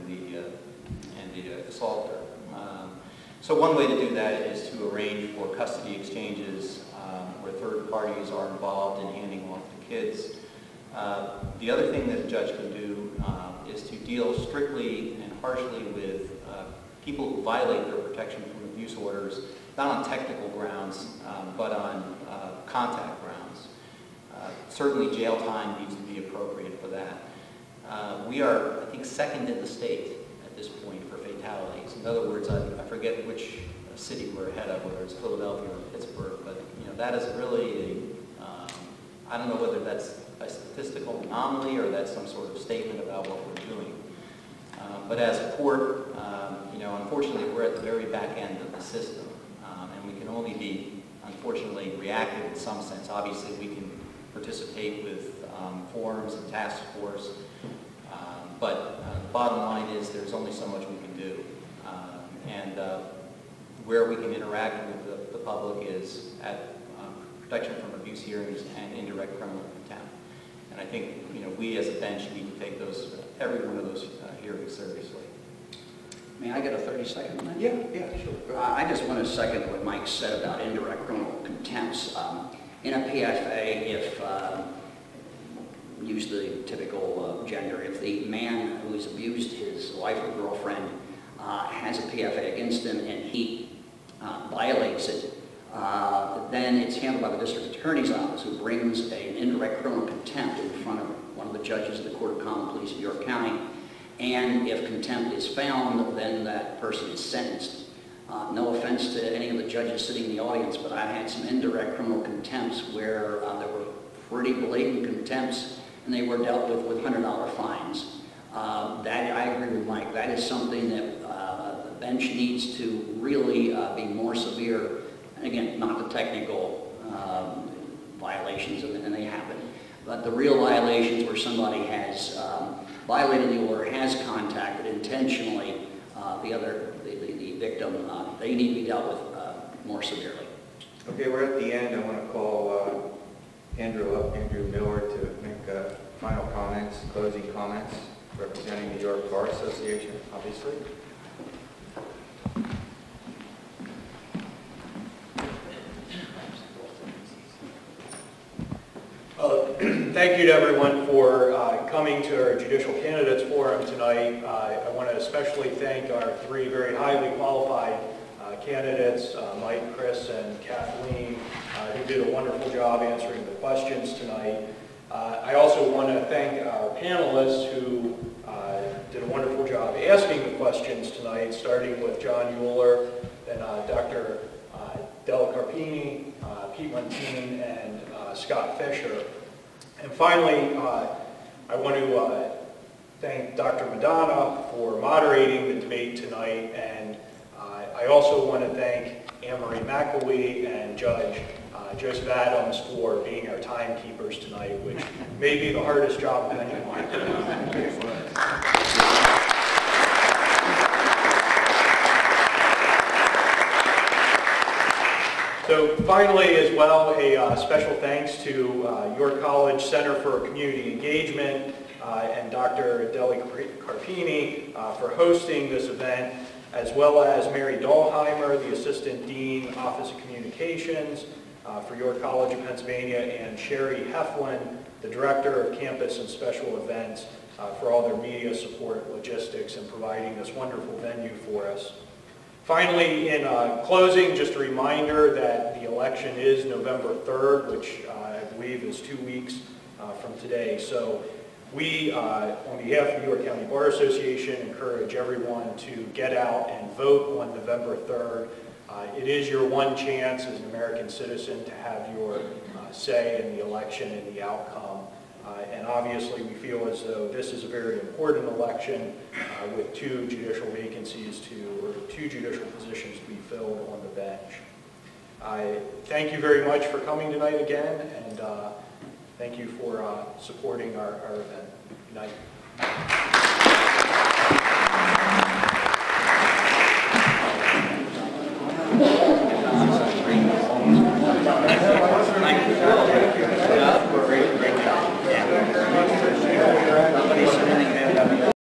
the assaulter. So one way to do that is to arrange for custody exchanges where third parties are involved in handing off the kids. The other thing that a judge can do is to deal strictly and harshly with people who violate their protection from abuse orders, not on technical grounds, but on contact grounds. Certainly jail time needs to be appropriate for that. We are, I think, second in the state at this point for fatalities. In other words, I forget which city we're ahead of, whether it's Philadelphia or Pittsburgh, but that is really I don't know whether that's a statistical anomaly or that's some sort of statement about what we're doing. But as a court, unfortunately, we're at the very back end of the system, and we can only be, unfortunately, reactive in some sense. Obviously, we can participate with forums and task force, but the bottom line is there's only so much we can do. And where we can interact with the public is at protection from abuse hearings and indirect criminal contempt. And I think we as a bench need to take every one of those hearings seriously. May I get a 30-second on that? Yeah, sure. I just want to second what Mike said about indirect criminal contempts. In a PFA, if, use the typical gender, if the man who has abused his wife or girlfriend has a PFA against him and he violates it, then it's handled by the district attorney's office, who brings an indirect criminal contempt in front of one of the judges of the Court of Common Pleas of York County. And if contempt is found, then that person is sentenced. No offense to any of the judges sitting in the audience, but I've had some indirect criminal contempts where there were pretty blatant contempts, and they were dealt with $100 fines. That, I agree with Mike, that is something that the bench needs to really be more severe. And again, not the technical violations, and they happen, but the real violations where somebody has violated the order, has contacted intentionally the victim, they need to be dealt with more severely. Okay, we're at the end. I want to call Andrew Miller, to make final comments, closing comments, representing the York Bar Association, obviously. Thank you to everyone for coming to our Judicial Candidates Forum tonight. I want to especially thank our three very highly qualified candidates, Mike, Chris, and Kathleen, who did a wonderful job answering the questions tonight. I also want to thank our panelists who did a wonderful job asking the questions tonight, starting with John Euler, then Dr. Della Carpini, Pete Montine, and Scott Fisher. And finally, I want to thank Dr. Madonna for moderating the debate tonight, and I also want to thank Anne-Marie McAwee and Judge Joseph Adams for being our timekeepers tonight, which may be the hardest job of anyone. So finally, as well, a special thanks to York College Center for Community Engagement and Dr. Deli Carpini for hosting this event, as well as Mary Dahlheimer, the Assistant Dean, Office of Communications for York College of Pennsylvania, and Sherry Heflin, the Director of Campus and Special Events, for all their media support, logistics, and providing this wonderful venue for us. Finally, in closing, just a reminder that the election is November 3rd, which I believe is 2 weeks from today. So we, on behalf of the York County Bar Association, encourage everyone to get out and vote on November 3rd. It is your one chance as an American citizen to have your say in the election and the outcome. And obviously we feel as though this is a very important election with two judicial vacancies or two judicial positions to be filled on the bench. I thank you very much for coming tonight again, and thank you for supporting our event. Good night.